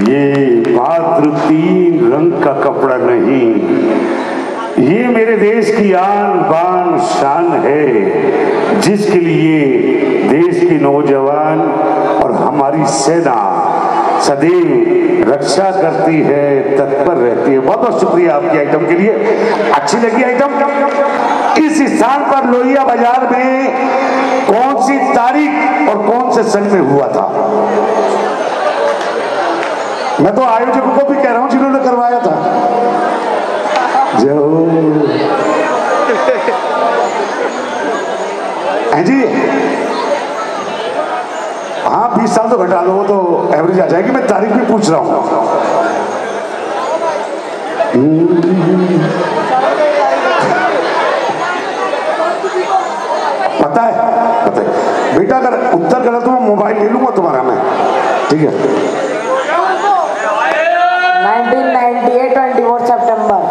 [SPEAKER 4] ये मात्र तीन रंग का कपड़ा नहीं, ये मेरे देश की आन बान शान है, जिसके लिए देश के नौजवान और हमारी सेना सदैव रक्षा करती है, तत्पर रहती है। बहुत बहुत शुक्रिया आपकी आइटम के लिए, अच्छी लगी आइटम। इस स्थान पर लोहिया बाजार में कौन सी तारीख और कौन से सन में हुआ था? मैं तो आयोजकों को भी कह रहा हूं जिन्होंने करवाया था। जो है जी, हाँ बीस साल तो घटा दो तो एवरेज आ जाएगी। मैं तारीख भी पूछ रहा हूं। पता है पता है बेटा, अगर उत्तर गलत हो मोबाइल ले लूंगा तुम्हारा मैं, ठीक है?
[SPEAKER 2] नाइनटीन नाइंटी एट चौबीस सितंबर।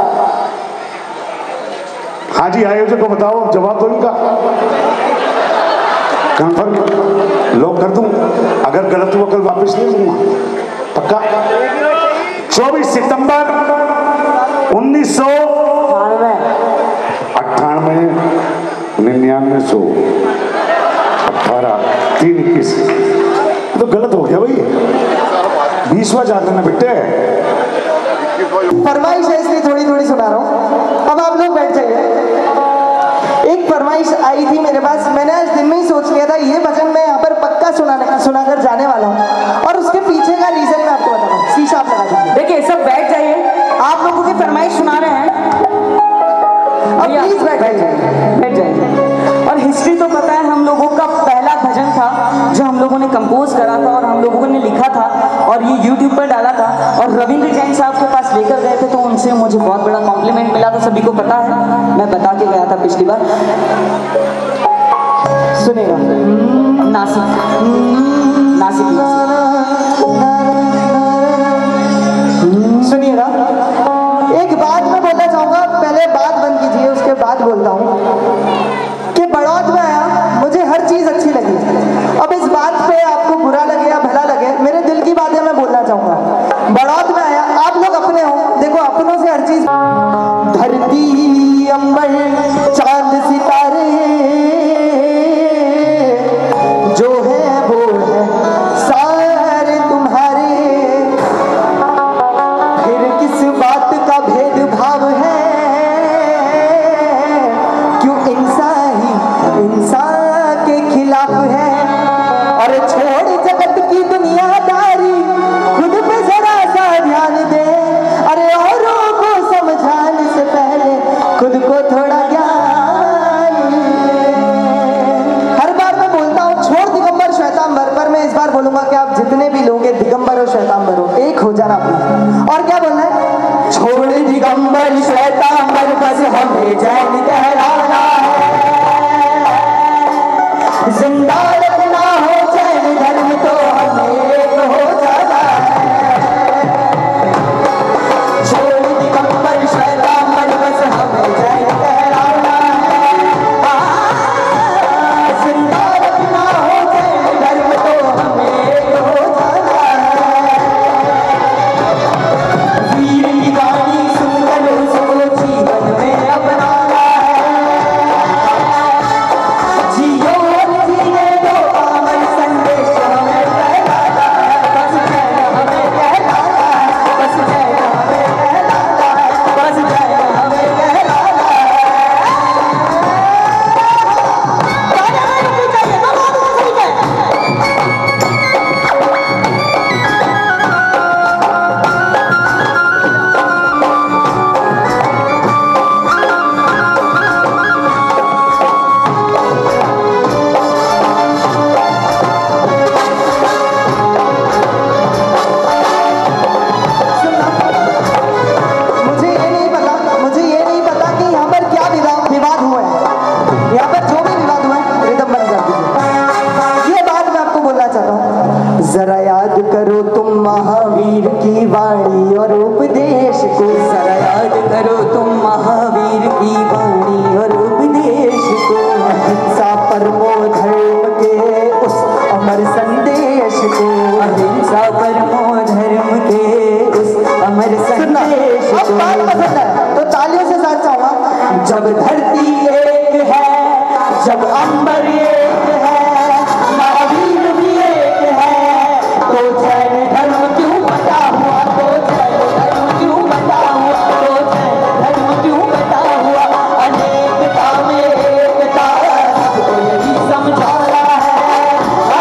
[SPEAKER 4] हाँ जी, आयोजक को बताओ, अब जवाब दो इनका। कंफर्म लॉक कर दूं? अगर गलत हुआ कल वापस ले लूंगा, पक्का? चौबीस सितंबर उन्नीस सौ अट्ठानवे निन्यानवे सौ अठारह तीन इक्कीस तो गलत हो गया भाई, बीसवा जाता ना बेटे।
[SPEAKER 1] फरमाइश है इसलिए थोड़ी थोड़ी सुना रहा हूँ। अब आप लोग बैठ जाइए। एक फरमाइश आई थी मेरे पास, मैंने आज दिन में ही सोच लिया था ये भजन मैं यहाँ पर पक्का सुनाने सुनाकर जाने वाला हूँ, और उसके पीछे का रीजन मैं आपको बताऊँ। शीशा आप लगा दीजिए।
[SPEAKER 2] देखिए सब बैठ जाइए, आप लोगों की फरमाइश सुना रहे हैं,
[SPEAKER 1] अब प्लीज बैठ जाइए,
[SPEAKER 2] बैठ जाइए। और हिस्ट्री तो पता है, हम लोगों का पहला भजन था जो हम लोगों ने कंपोज करा था और हम लोगों ने लिखा था और ये यूट्यूब पर डाला था, और रविंद्र जैन साहब के पास लेकर गए थे तो उनसे मुझे बहुत बड़ा कॉम्प्लीमेंट मिला था। सभी को पता है, मैं बता के गया था पिछली बार।
[SPEAKER 1] सुनेगा
[SPEAKER 2] नासिक नासिक
[SPEAKER 1] सुनिएगा। एक बात मैं बोलना चाहूंगा, पहले बात बंद कीजिए उसके बाद बोलता हूँ कि बड़ौद में आया, मुझे हर चीज अच्छी लगी। अब इस बात पे आपको बुरा लगे या भला लगे, मेरे दिल की बातें मैं बोलना चाहूंगा। बड़ौद में आया, आप लोग अपने हो, देखो अपनों से हर चीज, धरती अंबर चांद सितारे जो है वो है सारे तुम्हारे, फिर किस बात का भेदभाव है, क्यों इंसान ही इंसान के खिलाफ है। और छोड़ जगत की दुनियादारी, खुद पे जरा सा ध्यान दे, अरे औरों को समझाने से पहले खुद को थोड़ा ज्ञान। हर बार मैं बोलता हूँ छोड़ दिगंबर श्वेतांबर, पर मैं इस बार बोलूंगा कि आप जितने भी लोग हैं दिगंबर और श्वेतांबर हो, एक हो जाना अपना। और क्या बोलना है? छोड़ दिगंबर श्वेतांबर बस हमें जैन कहलाना है, जिंदा रखना हो जैन धर्म तो हमें एक हो जाना है। छोड़ दिगंबर श्वेतांबर बस हमें जैन कहलाना है, जिंदा रखना हो जैन धर्म तो हमें एक हो जाना है। वीर की वाणी सुनकर उसको जीवन में अपनाना है, जियो और जीने दो अमर संदेश हमें फैलाना है, बस जय हमें कहलाना है, बस जय हमें कहलाना है, बस जय हमें कहलाना है। गाना में रुकनी चाहिए, आवाज में सही है। मुझे ये नहीं पता मुझे ये नहीं पता कि यहाँ पर क्या विवाद विवाद हुआ है। यहाँ पर जो भी विवाद हुआ है रिदम बंद कर दीजिए। ये बात मैं आपको बोलना चाहता हूँ, जरा याद करो तुम महावीर की वाणी और उपदेश को,
[SPEAKER 2] जरा याद करो तुम महावीर की वाणी और उपदेश को,
[SPEAKER 1] अहिंसा परमो धर्म के उस अमर संदेश को,
[SPEAKER 2] अहिंसा परमो धर्म के देश
[SPEAKER 1] अब बात पसंद है तो तालियों से साथ चाहूंगा।
[SPEAKER 2] जब धरती एक है, जब अंबर एक है, महावीर भी एक है, तो जैन धर्म क्यों बटा हुआ, तो जैन धर्म क्यों बटा हुआ, तो जैन धर्म क्यों बटा हुआ। अनेकता में एकता सबको यही समझाना है,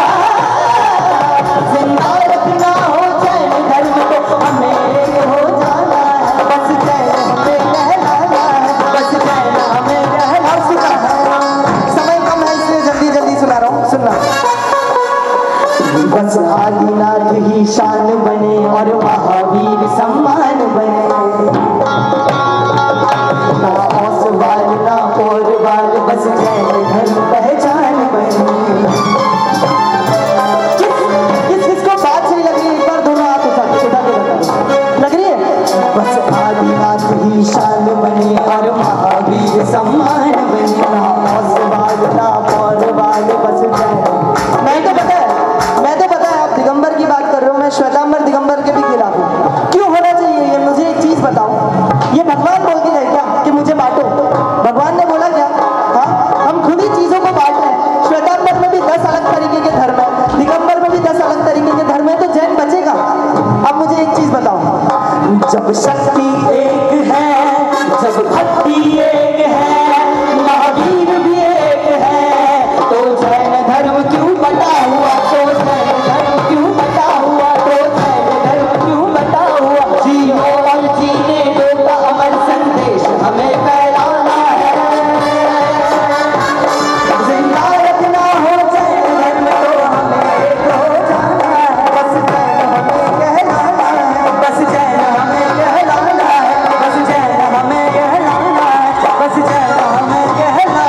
[SPEAKER 2] जिंदा रखना हो जैन धर्म को हमें हो जाना है, बस जैन हमें कहलाना है, बस जैन हमें कहलाना है।
[SPEAKER 1] समय कम है इसलिए जल्दी जल्दी सुना रहा हूँ, सुनना।
[SPEAKER 2] बस आदिनाथ ही शान बने और महावीर सम्मान बने, ना औसवाल ना और बाल, बस जैन धर्म पहचान बने।
[SPEAKER 1] किस किस किसको बात सही लग रही है? एक बार दोनों हाथ उठा उठा के बता। लग रही है?
[SPEAKER 2] बस आदिनाथ ही शान बने और महावीर सम्मान बने, ना औसवाल ना और बाल, बस जैन।
[SPEAKER 1] मैं तो पता है मैं तो पता है आप दिगंबर की बात कर रहे हो, मैं श्वेतांबर दिगंबर के भी खिलाफ हूँ। क्यों होना चाहिए ये? मुझे एक चीज बताओ, ये भगवान बोल के गए क्या कि मुझे बांटो? भगवान ने बोला क्या? हाँ, हम खुद ही चीजों को बांट रहे हैं। श्वेतांबर में भी दस अलग तरीके के धर्म है, दिगंबर में भी दस अलग तरीके के धर्म है, तो जैन बचेगा? अब मुझे एक चीज बताओ,
[SPEAKER 2] जब शक्ति एक है, जब भक्ति एक है, महावीर भी एक है, तो जैन धर्म क्यों बटा हुआ, तो जैन धर्म क्यों बटा हुआ, तो जैन धर्म क्यों बटा हुआ। जियो और जीने दो का अमर संदेश हमें फैलाना है, जिंदा रखना हो जैन धर्म तो हमें एक हो जाना है, बस जैन हमें कहलाना है, बस जैन हमें कहलाना है, बस जैन हमें कहलाना है, बस जैन हमें कहलाना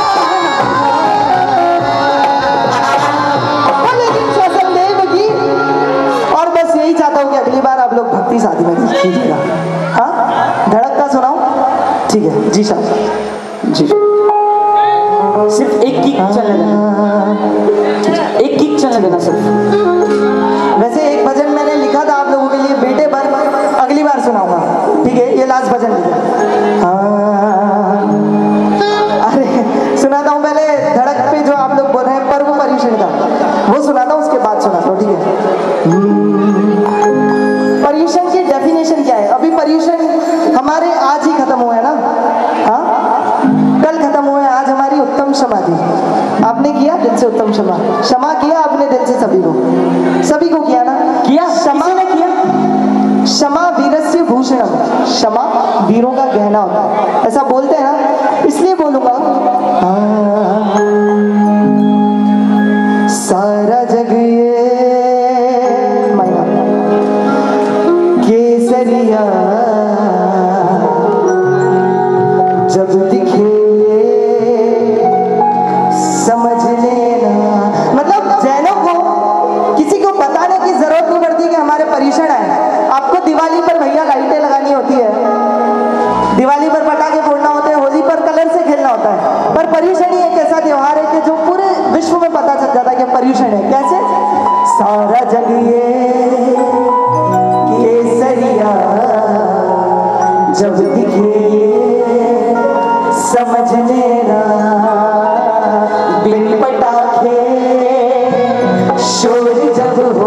[SPEAKER 1] हाँ, लेकिन स्वसंदेव की। और बस यही चाहता हूँ कि अगली बार आप लोग भक्ति शादी में कीजिएगा। हाँ, धड़क का सुनाऊं? ठीक है जी साहब जी।
[SPEAKER 2] सिर्फ एक किक चलने देना, एक किक चलने देना सिर्फ।
[SPEAKER 1] वैसे एक भजन मैंने लिखा था आप लोगों के लिए बेटे पर, अगली बार सुनाऊंगा, ठीक है? ये लास्ट भजन लिखा। हाँ, अरे सुनाता हूँ पहले धड़क पे जो आप लोग बोल रहे हैं पर्व पर्युषण का, वो सुनाता हूँ, उसके बाद सुनाता हूँ, ठीक है? पर्युषण की डेफिनेशन क्या है? अभी पर्युषण हमारे आज ही खत्म हुआ है ना, हाँ, कल खत्म हुआ है। आज हमारी उत्तम क्षमा थी, आपने किया दिल से उत्तम क्षमा, क्षमा किया आपने दिल से सभी को, सभी को किया ना?
[SPEAKER 2] किया,
[SPEAKER 1] क्षमा
[SPEAKER 2] किसी ने किया।
[SPEAKER 1] क्षमा वीरस्य भूषणम, क्षमा वीरों का गहना होता है, ऐसा बोलते हैं ना, इसलिए बोलूंगा। हाँ, सारा जग ये मायना केसरिया जब दिखे समझ लेना। मतलब जैनों को किसी को बताने की जरूरत नहीं पड़ती कि हमारे पर्युषण है। आपको दिवाली पर भैया लाइटें लगानी होती है, दिवाली पर पटाखे फोड़ना होता है, होली पर कलर से खेलना होता है, पर पर्युषण ही एक ऐसा त्योहार है कि जो पूरे विश्व में पता चल जाता है कि पर्युषण है। कैसे? सारा जग ये केसरिया जब दिखे समझ लेना, बिन पटाखे शोर जब हो,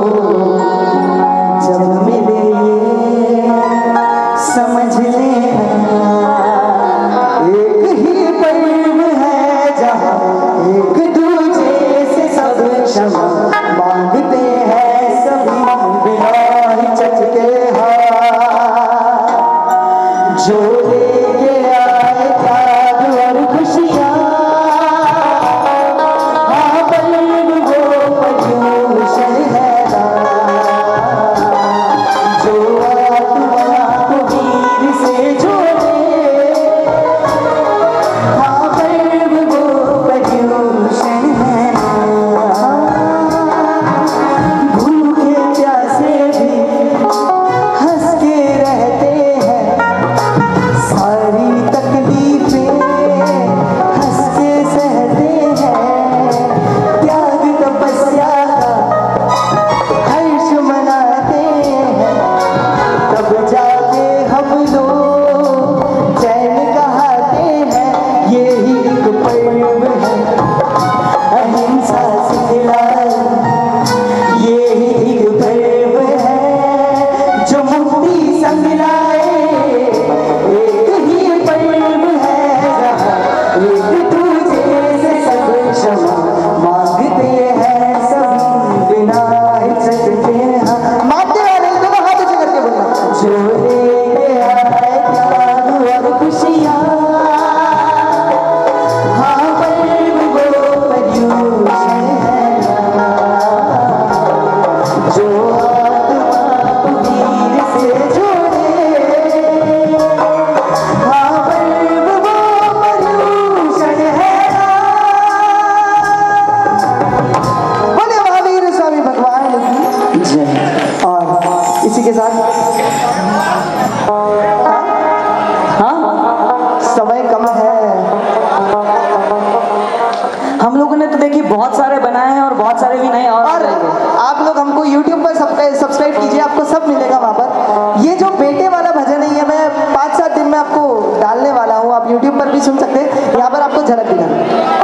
[SPEAKER 1] जब मिले ये समझ लेना। एक ही पर्व है जहाँ एक दूजे से सब क्षमा मांगते हैं सभी, बिना हिचक के हाथ जो लेके आए त्याग और खुशियाँ। हाँ, पर्व वो पर्युषण है ना, जो आत्मा को वीर से जोड़े। हाँ, पर्व वो पर्युषण है ना, भूखे प्यासे भी हंस के रहते हैं, भी सुन सकते हैं। यहाँ पर आपको झलक दिखा।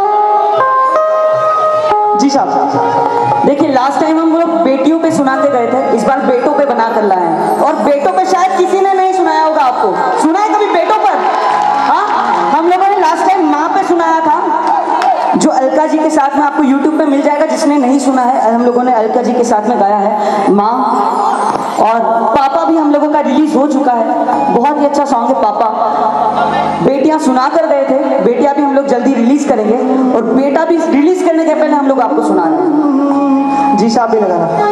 [SPEAKER 1] जी साहब,
[SPEAKER 2] देखिए लास्ट टाइम हम लोग बेटियों पे सुना के गए थे, इस बार बेटों पे बना कर लाए हैं। और बेटों पे शायद किसी ने नहीं सुनाया होगा, आपको सुना है कभी बेटों पर? हाँ, हम लोगों ने लास्ट टाइम माँ पे सुनाया था, जो अलका जी के साथ में आपको यूट्यूब पे मिल जाएगा। जिसने नहीं सुना है, हम लोगों ने अलका जी के साथ में गाया है माँ। और पापा भी हम लोगों का रिलीज हो चुका है, बहुत ही अच्छा सॉन्ग है पापा। बेटियां सुना कर गए थे, बेटियां भी हम लोग जल्दी रिलीज करेंगे, और बेटा भी रिलीज करने के पहले हम लोग आपको सुना रहे हैं।
[SPEAKER 1] जी साहब भी लगाना।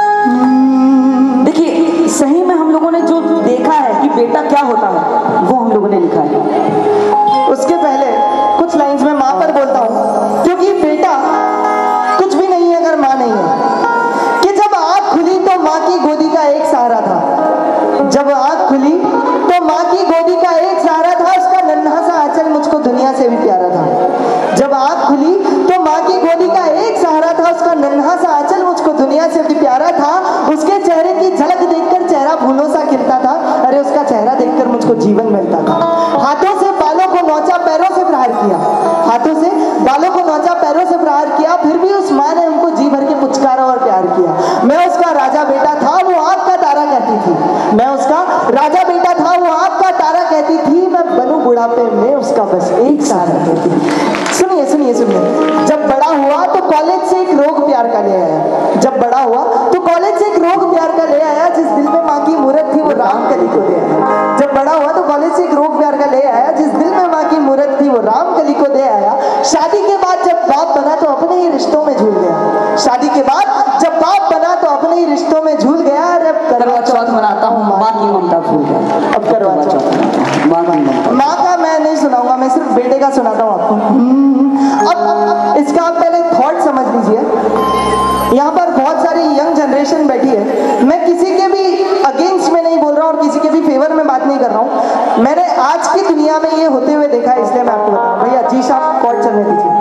[SPEAKER 2] देखिए सही में हम लोगों ने जो देखा है कि बेटा क्या होता है, वो हम लोगों ने लिखा है।
[SPEAKER 1] उसके पहले कुछ लाइंस में माँ पर बोलता हूँ, क्योंकि बेटा कुछ भी नहीं है अगर माँ नहीं है। कि जब आँख खुली तो माँ की गोदी का एक सहारा था, जब आँख खुली तो माँ की गोदी का एक सहारा था, उसका नन्हा सा आंचल मुझको दुनिया से भी प्यारा था। जब आँख खुली तो माँ की गोदी का एक सहारा था, उसका नन्हा सा आंचल मुझको दुनिया से भी प्यारा था। उसके चेहरे की झलक देखकर चेहरा फूलों सा खिलता था, अरे उसका चेहरा देखकर मुझको जीवन मिलता था। हाथों से बालों को नोचा, पैरों से प्रहार किया, हाथों से बालों को नोचा, पैरों से प्रहार किया, फिर भी उस माँ ने हमको जी भर के पुचकारा और प्यार किया। मैं उसका राजा बेटा था, वो आँख का तारा कहती थी। मैं उसका राजा बेटा था, वो आँख का तारा कहती थी। मैं बनूं बुढ़ापे में उसका बस एक सहारा कहती थी। सुनिए सुनिए सुनिए, जब बड़ा हुआ तो कॉलेज से एक रोग प्यार का ले आया। जब बड़ा हुआ तो कॉलेज से एक रोग प्यार का ले आया, जिस दिल में माँ की मूरत थी वो राम कली को दे आया। जब बड़ा हुआ तो कॉलेज से एक रोग प्यार का ले आया, जिस दिल में माँ की मूरत थी वो राम कली को दे आया। शादी के बाद जब बाप बना तो अपने ही रिश्तों में झूल गया। शादी के बाद जब बाप बना तो अपने ही रिश्तों में झूल गया। अरे अब
[SPEAKER 2] करवा चौथ मनाता हूँ, माँ की ममता भूल गया।
[SPEAKER 1] अब करवा चौथ
[SPEAKER 2] माँ की ममता।
[SPEAKER 1] माँ का मैं नहीं सुनाऊंगा, मैं सिर्फ बेटे का सुनाता हूँ आपको। अब, अब इसका आप पहले थॉट समझ लीजिए। यहाँ पर बहुत सारी यंग जनरेशन बैठी है, मैं किसी के भी अगेंस्ट में नहीं बोल रहा हूँ और किसी के भी फेवर में बात नहीं कर रहा हूँ। मैंने आज की दुनिया में ये होते हुए देखा है, इसलिए मैं आपको बता रहा हूँ। भैया जी साहब थॉट चलने दीजिए।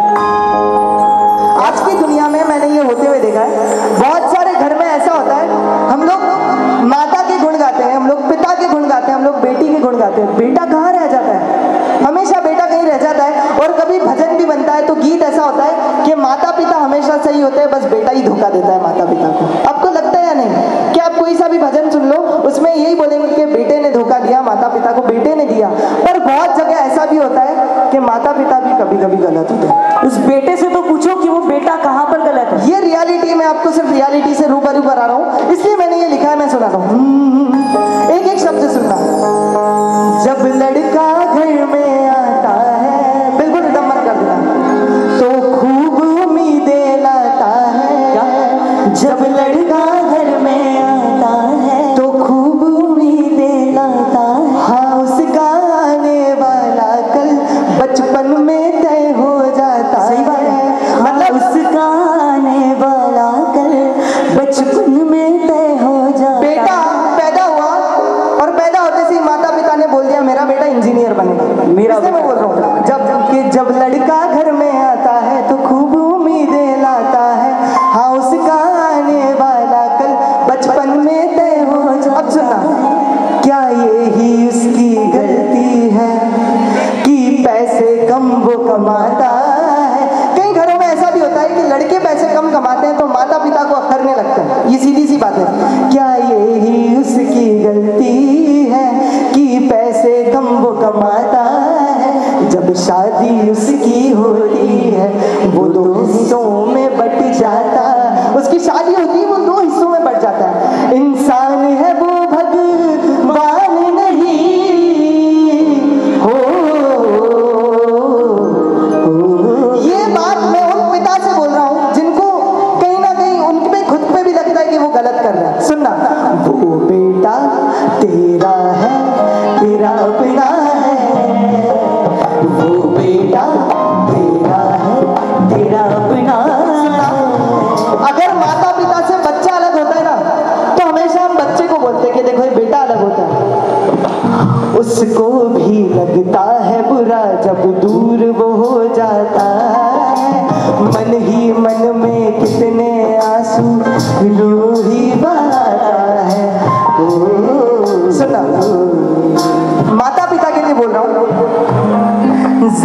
[SPEAKER 1] आज की दुनिया में मैंने ये होते हुए देखा है, बहुत सारे घर में ऐसा होता है, हम लोग माता के गुण गाते हैं, हम लोग पिता के गुण गाते हैं, हम लोग बेटी के गुण गाते हैं। बेटा कहाँ रह जाता है? हमेशा बेटा कहीं रह जाता है। और कभी भजन भी बनता है तो गीत ऐसा होता है कि माता पिता हमेशा सही होते हैं, बस बेटा ही धोखा देता है माता पिता को। आपको लगता है या नहीं कि आप कोई सा भी भजन सुन लो, उसमें यही बोलेंगे कि बेटे ने धोखा दिया, माता पिता को बेटे ने दिया। पर बहुत जगह ऐसा भी होता है कि माता पिता भी कभी कभी गलत होते हैं।
[SPEAKER 2] उस बेटे से तो पूछो कि वो बेटा कहाँ पर गलत है।
[SPEAKER 1] ये रियलिटी, मैं आपको सिर्फ रियलिटी से रूबरू करा रहा हूँ, इसलिए मैंने ये लिखा है, मैं सुना रहा हूँ। एक एक शब्द सुनना। जब लड़का घर में आता है, बिल्कुल रिदम मत कर देना, तो खूब उम्मीदें लाता है। जब लड़का घर में आता है तो खूब उम्मीदें लाता है। हाँ, उसका आने वाला कल बचपन में तय हो जाता है। सही बात है, मतलब उसका आने वाला कल बचपन में तय हो जाता। बेटा पैदा हुआ और पैदा होते से माता पिता ने बोल दिया मेरा बेटा इंजीनियर बनेगा। मेरा मैं बोल रहा हूँ, जब कि जब लड़का घर में आता है तो खूब उम्मीदें लाता है। हाँ, उसका आने वाला कल बचपन में तय हो जाता। अब सुनना, क्या यही उसकी गलती है कि पैसे कम वो कमाता है? कई घरों में ऐसा भी होता है कि लड़के पैसे कम कमाते हैं तो माता पिता को अखरने लगता है। ये सीधी सी बात है। क्या यही उसकी गलती है कि पैसे कम वो कमाता है? जब शादी उसकी होती है वो दो हिस्सों में बट जाता है। उसकी शादी होती है वो दो हिस्सों में बट जाता है। इंसान है वो भगवान नहीं हो, हो। ये बात मैं उन पिता से बोल रहा हूँ जिनको कहीं ना कहीं उनपे खुद पे भी लगता है कि वो गलत कर रहा है। सुनना, वो बेटा तेरा है, तेरा बिना है, वो बेटा तेरा है, तेरा बिना। अगर माता पिता से बच्चा अलग होता है ना, तो हमेशा हम बच्चे को बोलते हैं कि देखो ये बेटा अलग होता है। उसको भी लगता है बुरा जब दूर वो हो जाता है। मन ही मन में कितने आंसू रो ही बहाता है। ओ, सुना, माता पिता के लिए बोल रहा हूँ।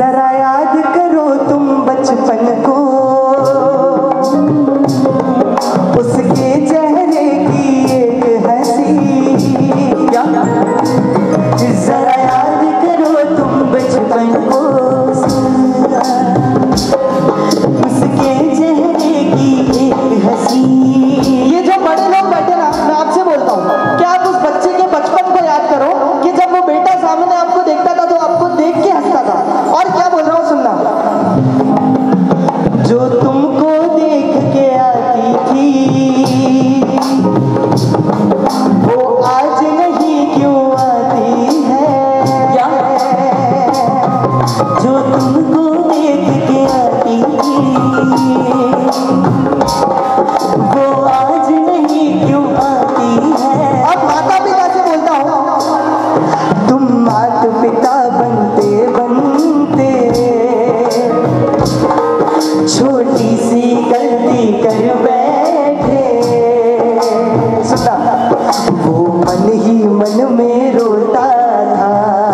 [SPEAKER 1] माता पिता बनते बनते छोटी सी गलती कर बैठे। सुना, वो मन ही मन में रोता था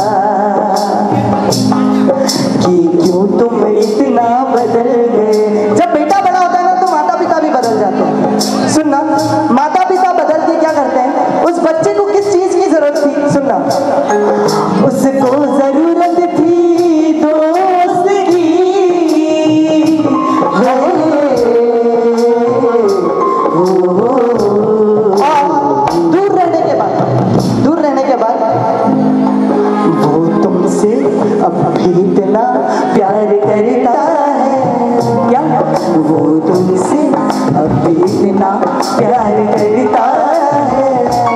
[SPEAKER 1] कि क्यों तुम इतना बदल गए। जब बेटा बड़ा होता है ना तो माता पिता भी बदल जाते हैं। सुनना, माता पिता बदल के क्या करते हैं, उस बच्चे को किस चीज की जरूरत थी, सुनना, उसको जरूरत थी दोस्त की। दूर रहने के बाद दूर रहने के बाद वो तुमसे अब भी इतना प्यार करता है। क्या वो तुमसे अब भी इतना प्यार करता है।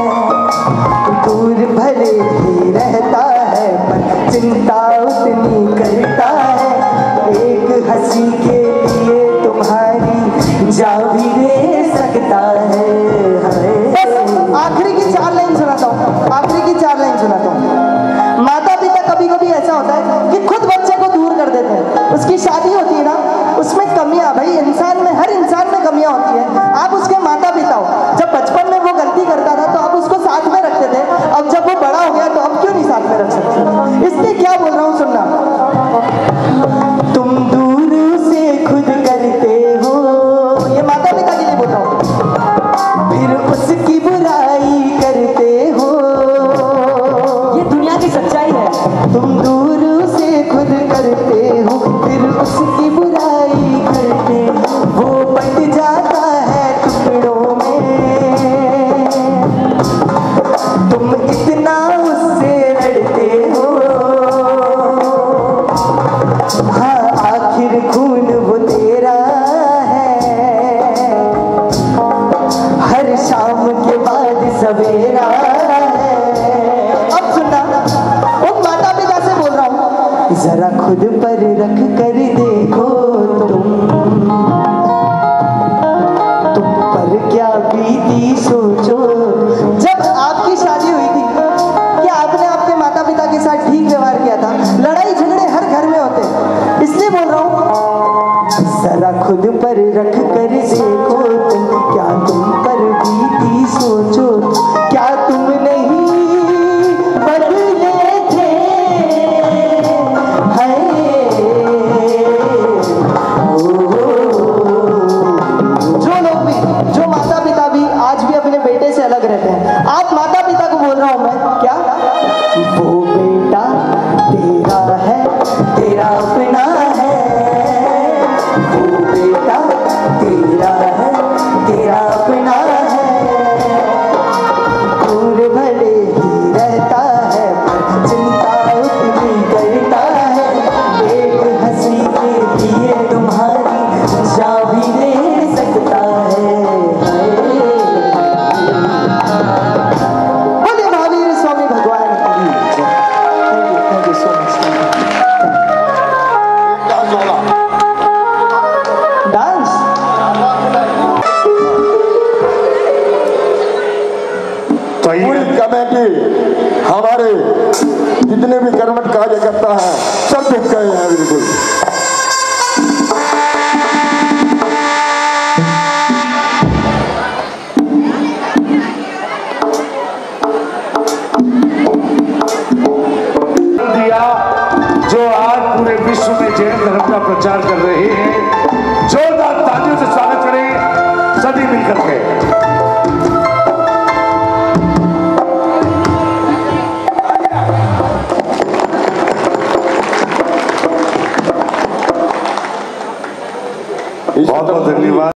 [SPEAKER 1] दूर भले ही रहता है पर चिंता उतनी करता है। एक हंसी के लिए तुम्हारी जा भी दे सकता है। आखिरी की चार लाइन सुनाता हूँ आखिरी की चार लाइन सुनाता हूँ। माता पिता कभी कभी ऐसा होता है कि खुद बच्चे को दूर कर देते हैं। उसकी शादी होती है ना, उसमें कमियां, भाई इंसान में, हर इंसान में कमियां होती है। आप उसके माता पिता हो, जब बचपन में वो गलती करता था तो आप उसको साथ में रखते थे, अब जब वो बड़ा हो गया तो अब क्यों नहीं साथ में रख सकते। इसलिए क्या बोल रहा हूँ, सुनना, तुम दूर से खुद करते हो, ये माता पिता के लिए बोल रहा हूँ, फिर उसकी बुराई करते हो।
[SPEAKER 2] ये दुनिया की सच्चाई है।
[SPEAKER 1] तुम दूर से खुद करते हो फिर उसकी बुराई करते, वो बट जाता है टुकड़ों में। तुम इतना उससे लड़ते हो, हाँ आखिर खून वो तेरा है। हर शाम के बाद सवेरा है। अब सुनना, उन माता पिता से बोल रहा हूँ, जरा खुद पर रख कर देखो तुम तुम पर क्या बीती सोचो। जब आपकी शादी हुई थी क्या आपने आपके माता पिता के साथ ठीक व्यवहार किया था? लड़ाई झगड़े हर घर में होते हैं। इसलिए बोल रहा हूँ, जरा खुद पर रख कर देखो तुम, क्या तुम पर बीती सोचो। क्या तुम नहीं बदले थे, हाय जो लोग भी, जो माता पिता भी आज भी अपने बेटे से अलग रहते हैं। आप माता पिता को बोल रहा हूं मैं, क्या वो बेटा तेरा है, तेरा अपना है। वो बेटा तेरा है, तेरा अपना है। दूर भले ही रहता है पर चिंता उतनी करता है। एक हंसी के लिए तुम्हारी जा भी दे सकता है। बोले महावीर स्वामी भगवान की जय। Thank you thank you so much. Dance
[SPEAKER 3] पूरी कमेटी हमारे जितने भी कर्मठ कार्यकर्ता हैं सब झुक गए हैं बिल्कुल।
[SPEAKER 4] दिया जो आज पूरे विश्व में जैन धर्म का प्रचार कर रहे हैं, जोरदार तालियों से स्वागत करें सभी मिलकर के। बहुत बहुत धन्यवाद।